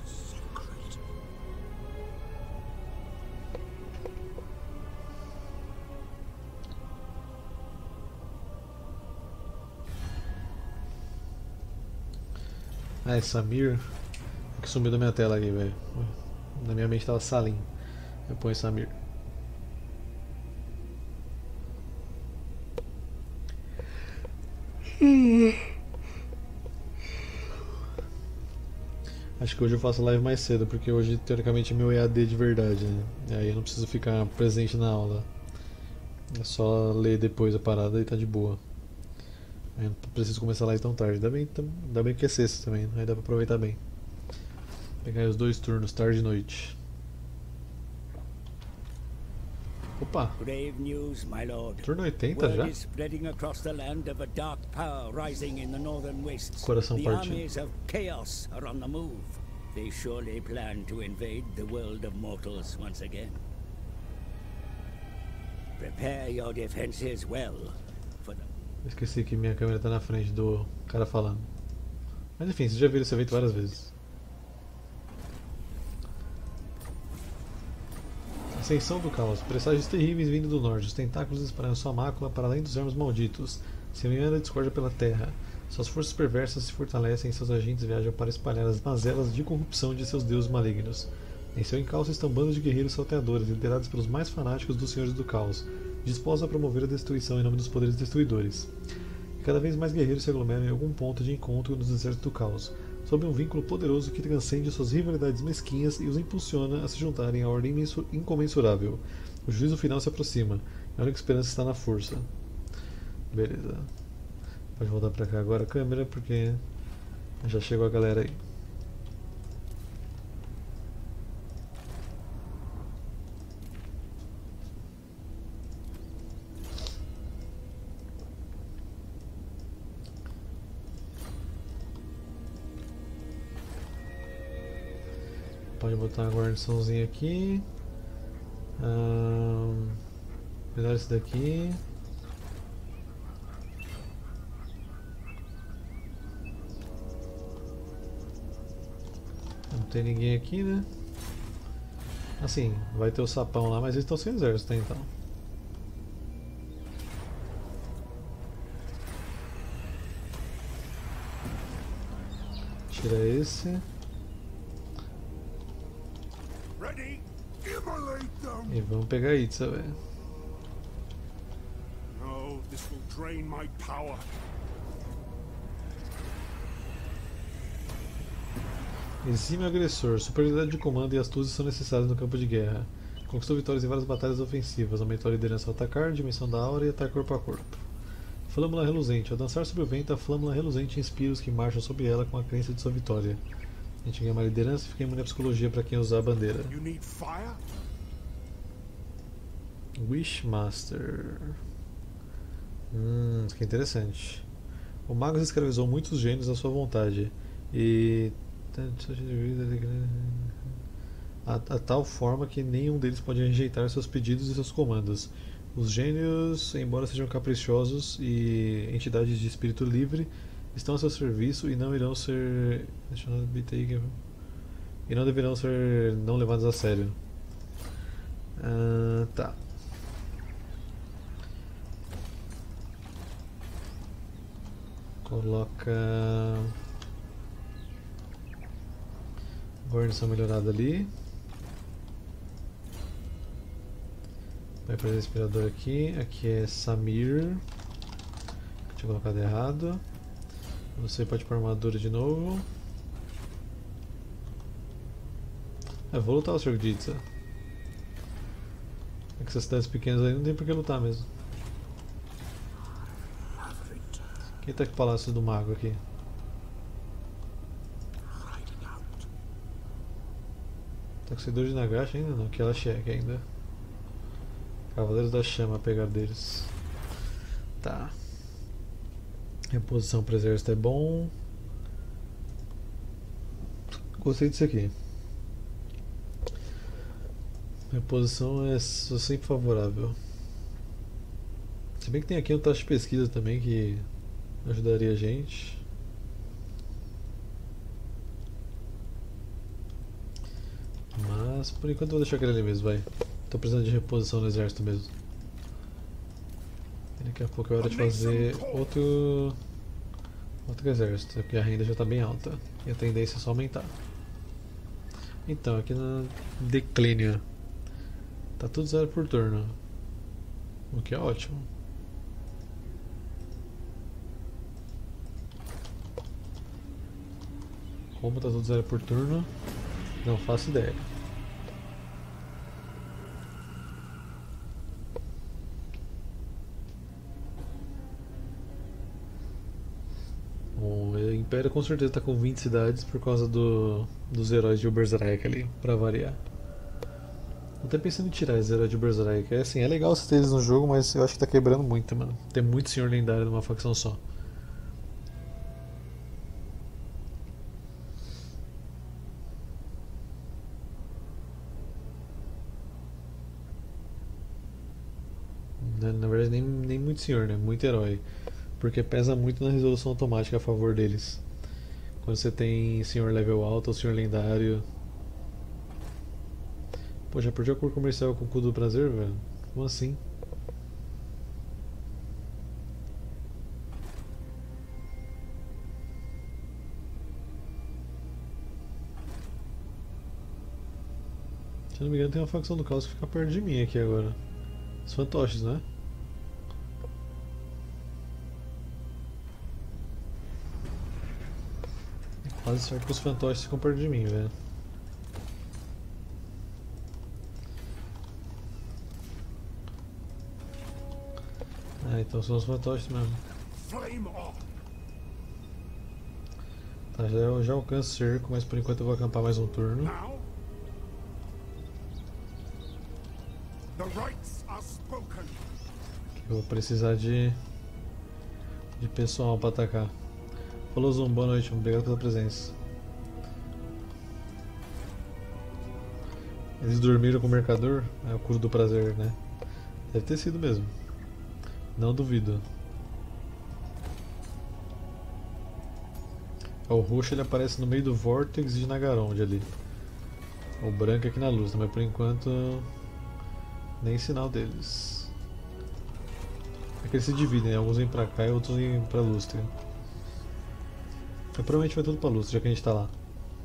Ah, é Samir? O que sumiu da minha tela aqui, velho. Na minha mente tava Salim. Eu ponho Samir. Acho que hoje eu faço live mais cedo, porque hoje teoricamente é meu E A D de verdade, né? E aí eu não preciso ficar presente na aula. É só ler depois a parada e tá de boa. Eu não preciso começar a live tão tarde. Ainda bem, ainda bem que é sexta também, aí dá pra aproveitar bem. Pegar aí os dois turnos, tarde e noite. Opa! Grave news, my lord. Turno oitenta Word já? is spreading across the land of a dark power rising in the northern wastes. Coração The partindo. armies of chaos are on the move. They surely plan to invade the world of mortals once again. Prepare your defenses well for the... Esqueci que minha câmera tá na frente do cara falando. Mas enfim, vocês já viram esse evento várias vezes. Ascensão do caos. Presságios terríveis vindo do norte. Os tentáculos espalham sua mácula para além dos ermos malditos. Semeando a discórdia pela terra. Suas forças perversas se fortalecem e seus agentes viajam para espalhar as mazelas de corrupção de seus deuses malignos. Em seu encalço estão bandos de guerreiros salteadores, liderados pelos mais fanáticos dos senhores do caos, dispostos a promover a destruição em nome dos poderes destruidores. E cada vez mais guerreiros se aglomeram em algum ponto de encontro nos desertos do caos, sob um vínculo poderoso que transcende suas rivalidades mesquinhas e os impulsiona a se juntarem à ordem incomensurável. O juízo final se aproxima, e a única esperança está na força. Beleza. Pode voltar pra cá agora a câmera, porque já chegou a galera aí. Pode botar uma guarniçãozinha aqui. Hum, melhor esse daqui. Não tem ninguém aqui, né? Assim, vai ter o sapão lá, mas eles estão sem exército, né, então. Tira esse. E vamos pegar a Itza, velho. No, this will drain my power. Exime o agressor. Superioridade de comando e astúcia são necessárias no campo de guerra. Conquistou vitórias em várias batalhas ofensivas. Aumentou a liderança ao atacar, dimensão da aura e ataque corpo a corpo. Flâmula reluzente. Ao dançar sobre o vento, a flâmula reluzente inspira os que marcham sobre ela com a crença de sua vitória. A gente ganha uma liderança e fica imune à psicologia para quem usar a bandeira. You need fire? Wishmaster. Hum, isso que é interessante. O Magus escravizou muitos gênios à sua vontade e a, a tal forma que nenhum deles pode rejeitar seus pedidos e seus comandos. Os gênios, embora sejam caprichosos e entidades de espírito livre, estão a seu serviço e não irão ser e não deverão ser não levados a sério. Ah, tá. Coloca guarnição melhorada ali. Vai para o respirador aqui. Aqui é Samir. Tinha colocado errado. Você pode pôr armadura de novo. É, vou lutar o senhor Gitza. É que essas cidades pequenas aí não tem por que lutar mesmo. Quem tá com o Palácio do Mago aqui? Torcedor de Nagashi ainda não, que ela cheque ainda. Cavaleiros da Chama pegar deles. Tá. Reposição para o exército é bom. Gostei disso aqui. Reposição é sempre favorável. Se bem que tem aqui um taxa de pesquisa também que ajudaria a gente. Mas por enquanto eu vou deixar aquele ali mesmo, vai. Tô precisando de reposição no exército mesmo. E daqui a pouco é hora de fazer outro outro exército, porque a renda já está bem alta e a tendência é só aumentar. Então, aqui na declínio tá tudo zero por turno, o que é ótimo. Como tá tudo zero por turno, não faço ideia. Bom, o Império com certeza está com vinte cidades por causa do, dos heróis de Berserk ali, pra variar. Tô até pensando em tirar esses heróis de Berserk. É assim, é legal você ter eles no jogo, mas eu acho que tá quebrando muito, mano. Tem muito senhor lendário numa facção só. Na, na verdade, nem, nem muito senhor, né? Muito herói. Porque pesa muito na resolução automática a favor deles. Quando você tem senhor level alto ou senhor lendário. Pô, já perdi a cor comercial com o cu do prazer, velho? Como assim? Se não me engano, tem uma facção do caos que fica perto de mim aqui agora. Os fantoches, né? É quase certo que os fantoches ficam perto de mim, velho. Ah, então são os fantoches mesmo. Tá, já, eu já alcanço o cerco, mas por enquanto eu vou acampar mais um turno. Eu vou precisar de, de pessoal para atacar. Falou, Zoom, boa noite, obrigado pela presença. Eles dormiram com o mercador? É o cu do prazer, né? Deve ter sido mesmo. Não duvido. O roxo ele aparece no meio do Vortex de Nagarond ali. O branco aqui na luz, mas por enquanto nem sinal deles. É que eles se dividem, né? Alguns vêm pra cá e outros vêm pra Lústria. Então, provavelmente vai tudo pra Lústria, já que a gente tá lá.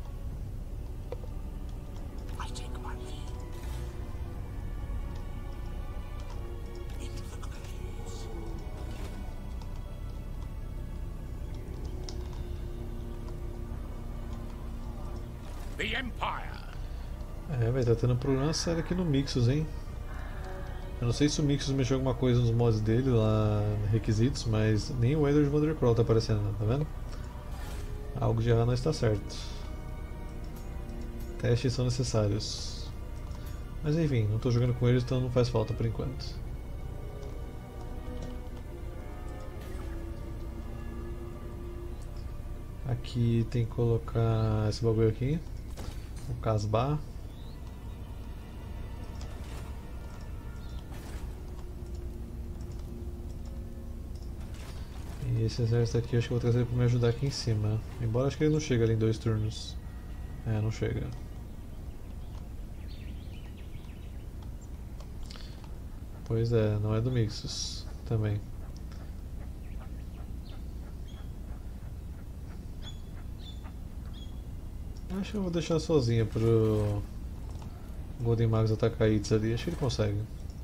É, vai tá tendo um problema sério aqui no Mixus, hein? Eu não sei se o Mixus mexeu alguma coisa nos mods dele lá, requisitos, mas nem o Edward Vandercrawl tá aparecendo, tá vendo? Algo de errado não está certo. Testes são necessários. Mas enfim, não tô jogando com eles, então não faz falta por enquanto. Aqui tem que colocar esse bagulho aqui. O Casbah. E esse exército aqui eu acho que eu vou trazer para me ajudar aqui em cima. Embora acho que ele não chega ali em dois turnos. É, não chega. Pois é, não é do Mixus também. Acho que eu vou deixar sozinha pro Golden Magus atacar Itz ali, acho que ele consegue.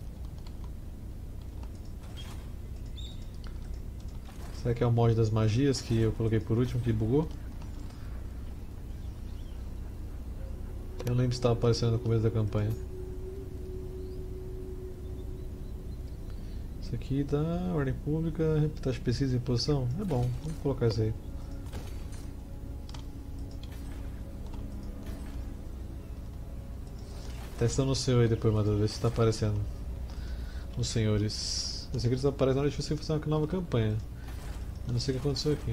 Será que é o mod das magias que eu coloquei por último que bugou? Eu lembro se estava aparecendo no começo da campanha. Isso aqui dá ordem pública, reportagem precisa em posição. É bom, vamos colocar isso aí. Testa no seu aí depois, Maduro, ver se está aparecendo. Os senhores. Esse aqui está aparecendo na hora de você fazer uma nova campanha. Eu não sei o que aconteceu aqui.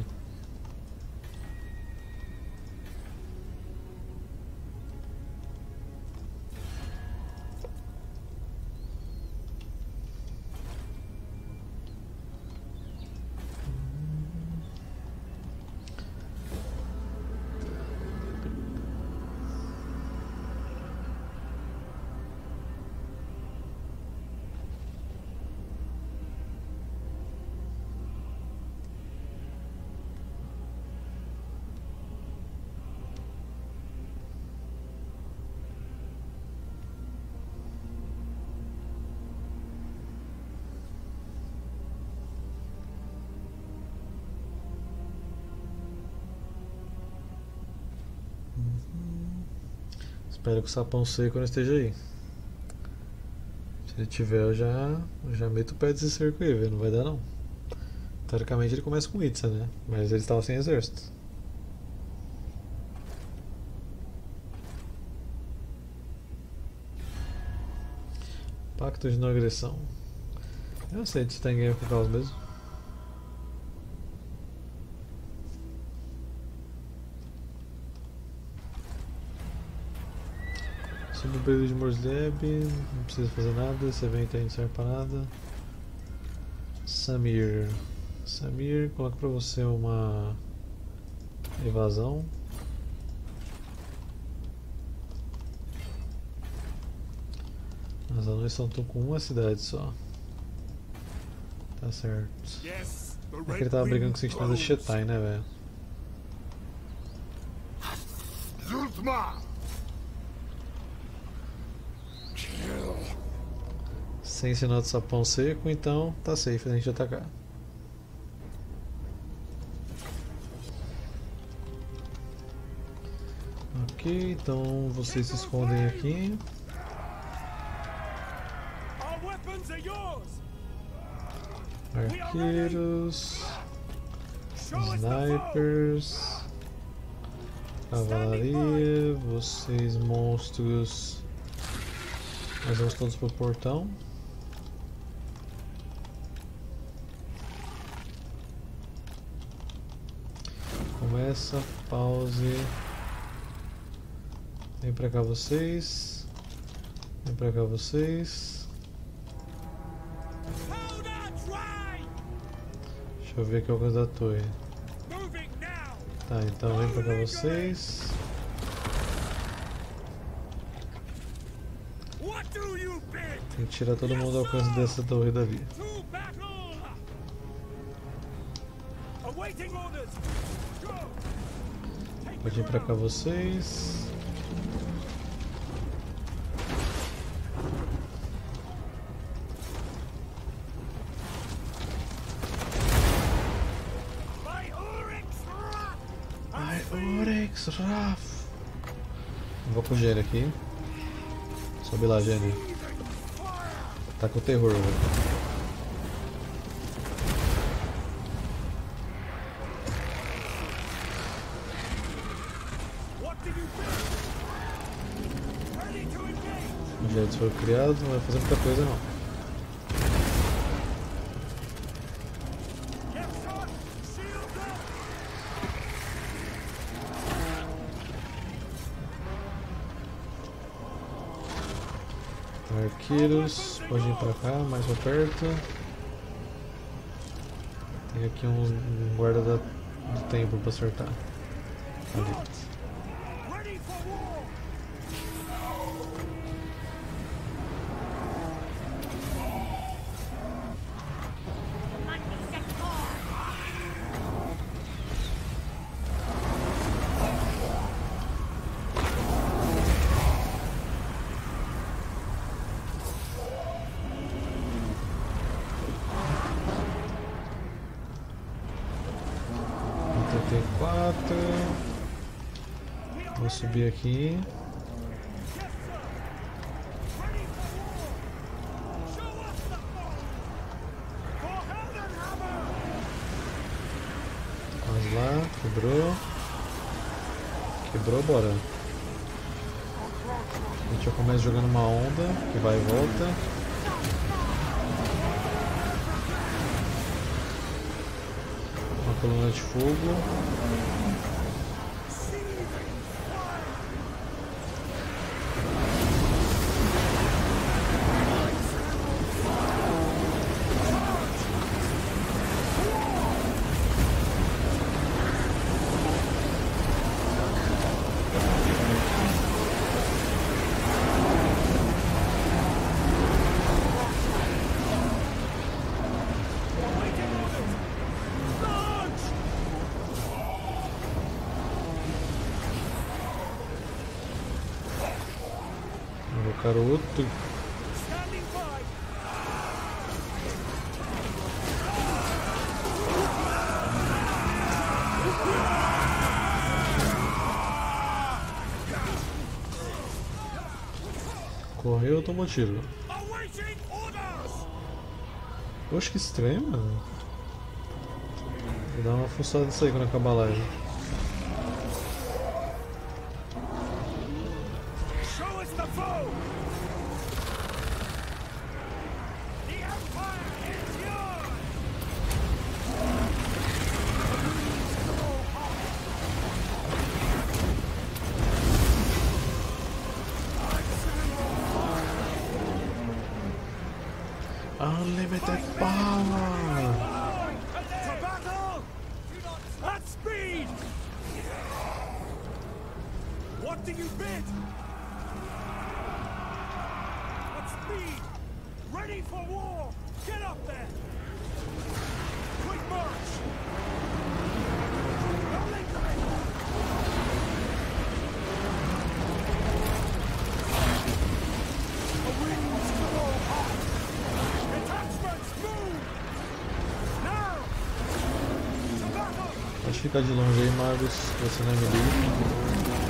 Espero que o sapão seco não esteja aí. Se ele tiver, eu já, eu já meto o pé desse cerco aí, velho. Não vai dar não. Teoricamente ele começa com Itza, né? Mas ele estava sem exército. Pacto de não agressão. Eu aceito se tem guerra com o caos mesmo. No período de Morsleb, não precisa fazer nada, esse evento aí não serve pra nada. Samir. Samir, coloca pra você uma evasão. As anões só estão com uma cidade só. Tá certo. É que ele tava brigando com o sentinela de Shetai, né, velho? Sem sinal de sapão seco, então tá safe a gente atacar. Ok, então vocês se escondem aqui. Arqueiros, snipers, cavalaria, vocês monstros. Nós vamos todos pro portão. Começa, pause. Vem pra cá vocês. Vem pra cá vocês. Deixa eu ver aqui o alcance da torre. Tá, então vem pra cá vocês. Tem que tirar todo mundo do alcance dessa torre da via. Pode ir pra cá vocês. Ai, Oryx, Raf. Vou com o Gênio aqui. Sobe lá, Gênio. Tá com o terror, velho. O Jets foi criado, não vai fazer muita coisa não. Arqueiros, pode ir pra cá, mais pra perto. Tem aqui um, um guarda da, do templo pra acertar. Ali. Vou subir aqui. Vamos lá, quebrou. Quebrou, bora. A gente já começa jogando uma onda que vai e volta. Uma coluna de fogo. Garoto. Correu ou tomou tiro? Poxa, que estranho, mano. Vou dar uma fuçada nisso aí quando acabar a live. Unlimited power! To battle! At speed! What do you bid? At speed! Ready for war! Get up there! Quick march! Rolling time! The winds blow hot! Detachments move! Now! To battle! Pode ficar de longe aí, magos, você não é melee.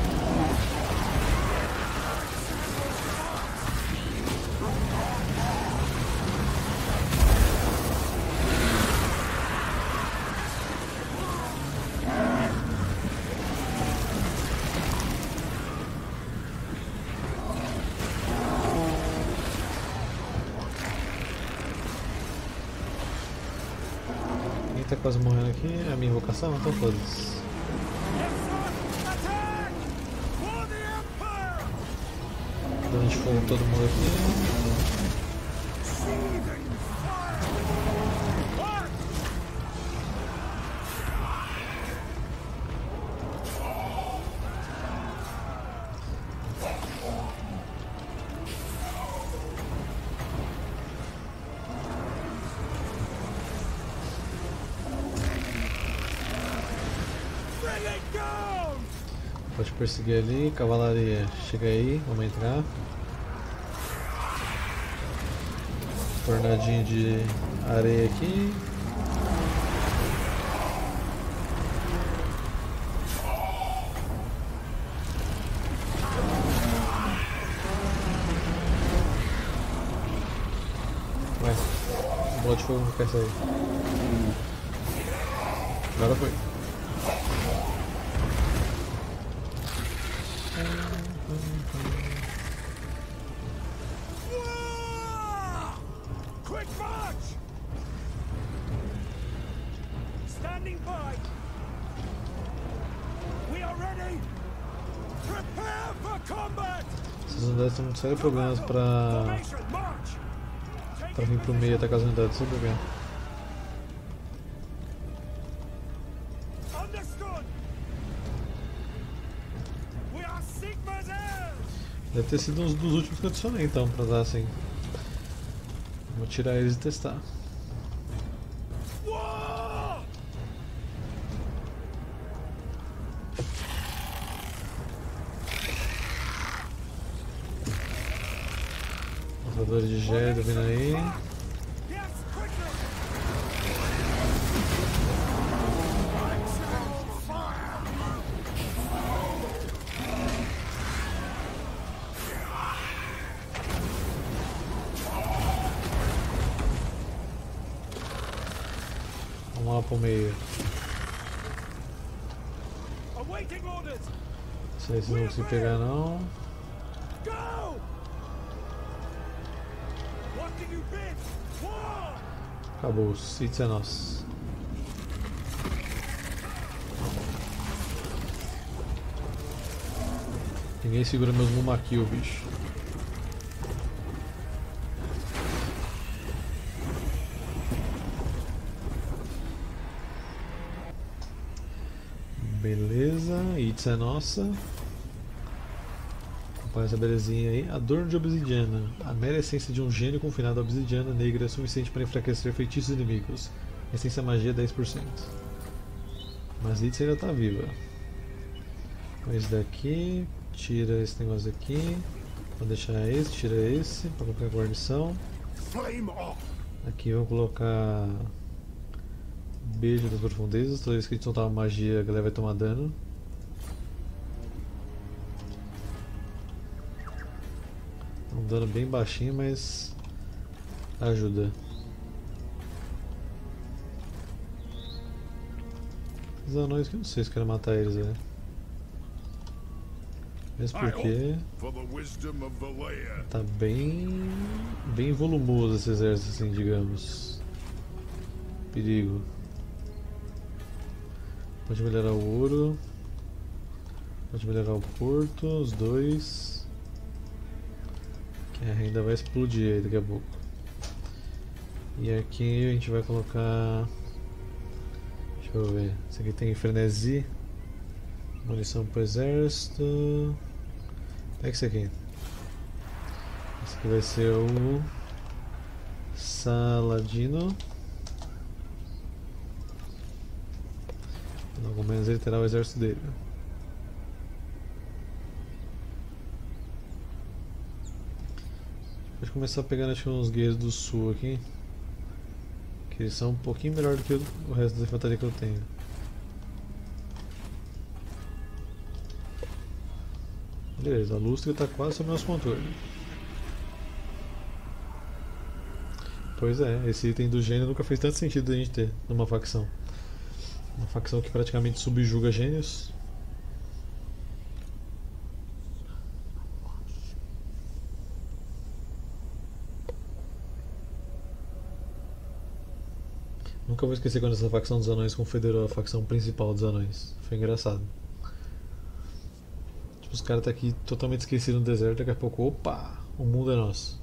Tá quase morrendo aqui, é a minha invocação, então foda-se. Dando de fogo todo mundo aqui. Pode perseguir ali, cavalaria, chega aí, vamos entrar. Tornadinho de areia aqui. Ué, bola de fogo não quer sair. Agora foi. Quick march! Standing by! We are ready! Prepare for combat! Essas unidades estão com sérios problemas pra, Formation, march! pra vir pro meio e atacar as unidades, sem problema. Understood! We are Sigma's heirs! Deve ter sido um dos últimos que eu adicionei então, pra usar assim. Vou tirar eles e testar. War! Lançadores de gelo vindo aí. Yes, quickly! Vamos lá pro meio. Awaiting orders. Isso aí vocês não conseguem pegar não. Go! What do you bid? War! Acabou, o sítio é nosso. Ninguém segura meus Mumakil, bicho. Beleza, Itza é nossa. Acompanha essa belezinha aí. Adorno de obsidiana. A mera essência de um gênio confinado à obsidiana negra é suficiente para enfraquecer feitiços inimigos. Essência magia dez por cento. Mas Itza ainda está viva. Com esse daqui, tira esse negócio aqui. Vou deixar esse, tira esse para colocar guarnição. Flame off! Aqui vamos colocar Beijo das Profundezas. Toda vez que a gente soltar uma magia, a galera vai tomar dano. Um dano bem baixinho, mas ajuda. Os anões que eu não sei se eu quero matar eles, velho. Mesmo porque For the wisdom of Valea. tá bem bem volumoso esse exército, assim, digamos. Perigo. Pode melhorar o ouro. Pode melhorar o porto, os dois. Que a renda vai explodir aí daqui a pouco. E aqui a gente vai colocar. Deixa eu ver. Esse aqui tem frenesi. Munição pro exército. Pega esse aqui. Esse aqui vai ser o Saladino. Logo menos ele terá o exército dele. Pode começar pegando acho que uns guerreiros do sul aqui. Que eles são um pouquinho melhor do que o resto da infantaria que eu tenho. Beleza, a Lústria está quase sob nosso controle. Pois é, esse item do gênio nunca fez tanto sentido a gente ter numa facção. Uma facção que praticamente subjuga gênios. Nunca vou esquecer quando essa facção dos anões confederou a facção principal dos anões. Foi engraçado. Tipo, os caras tá aqui totalmente esquecidos no deserto, daqui a pouco, opa, o mundo é nosso.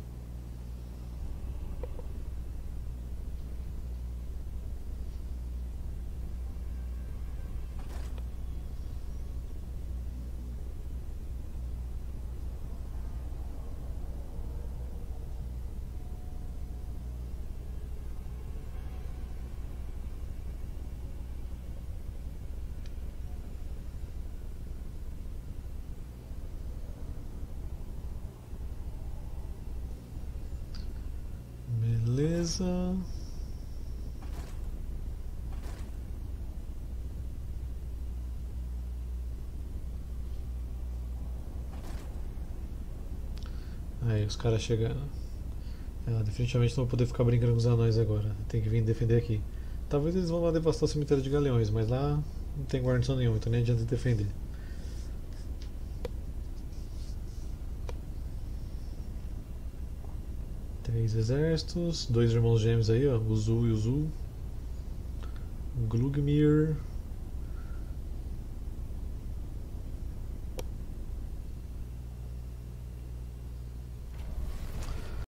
Beleza. Aí, os caras chegando. Ah, definitivamente não vou poder ficar brincando com os anões agora. Tem que vir defender aqui. Talvez eles vão lá devastar o cemitério de galeões, mas lá não tem guarnição nenhuma, então nem adianta defender. Três exércitos, dois irmãos gêmeos aí, ó, o Zul e o Zul. Glugmir.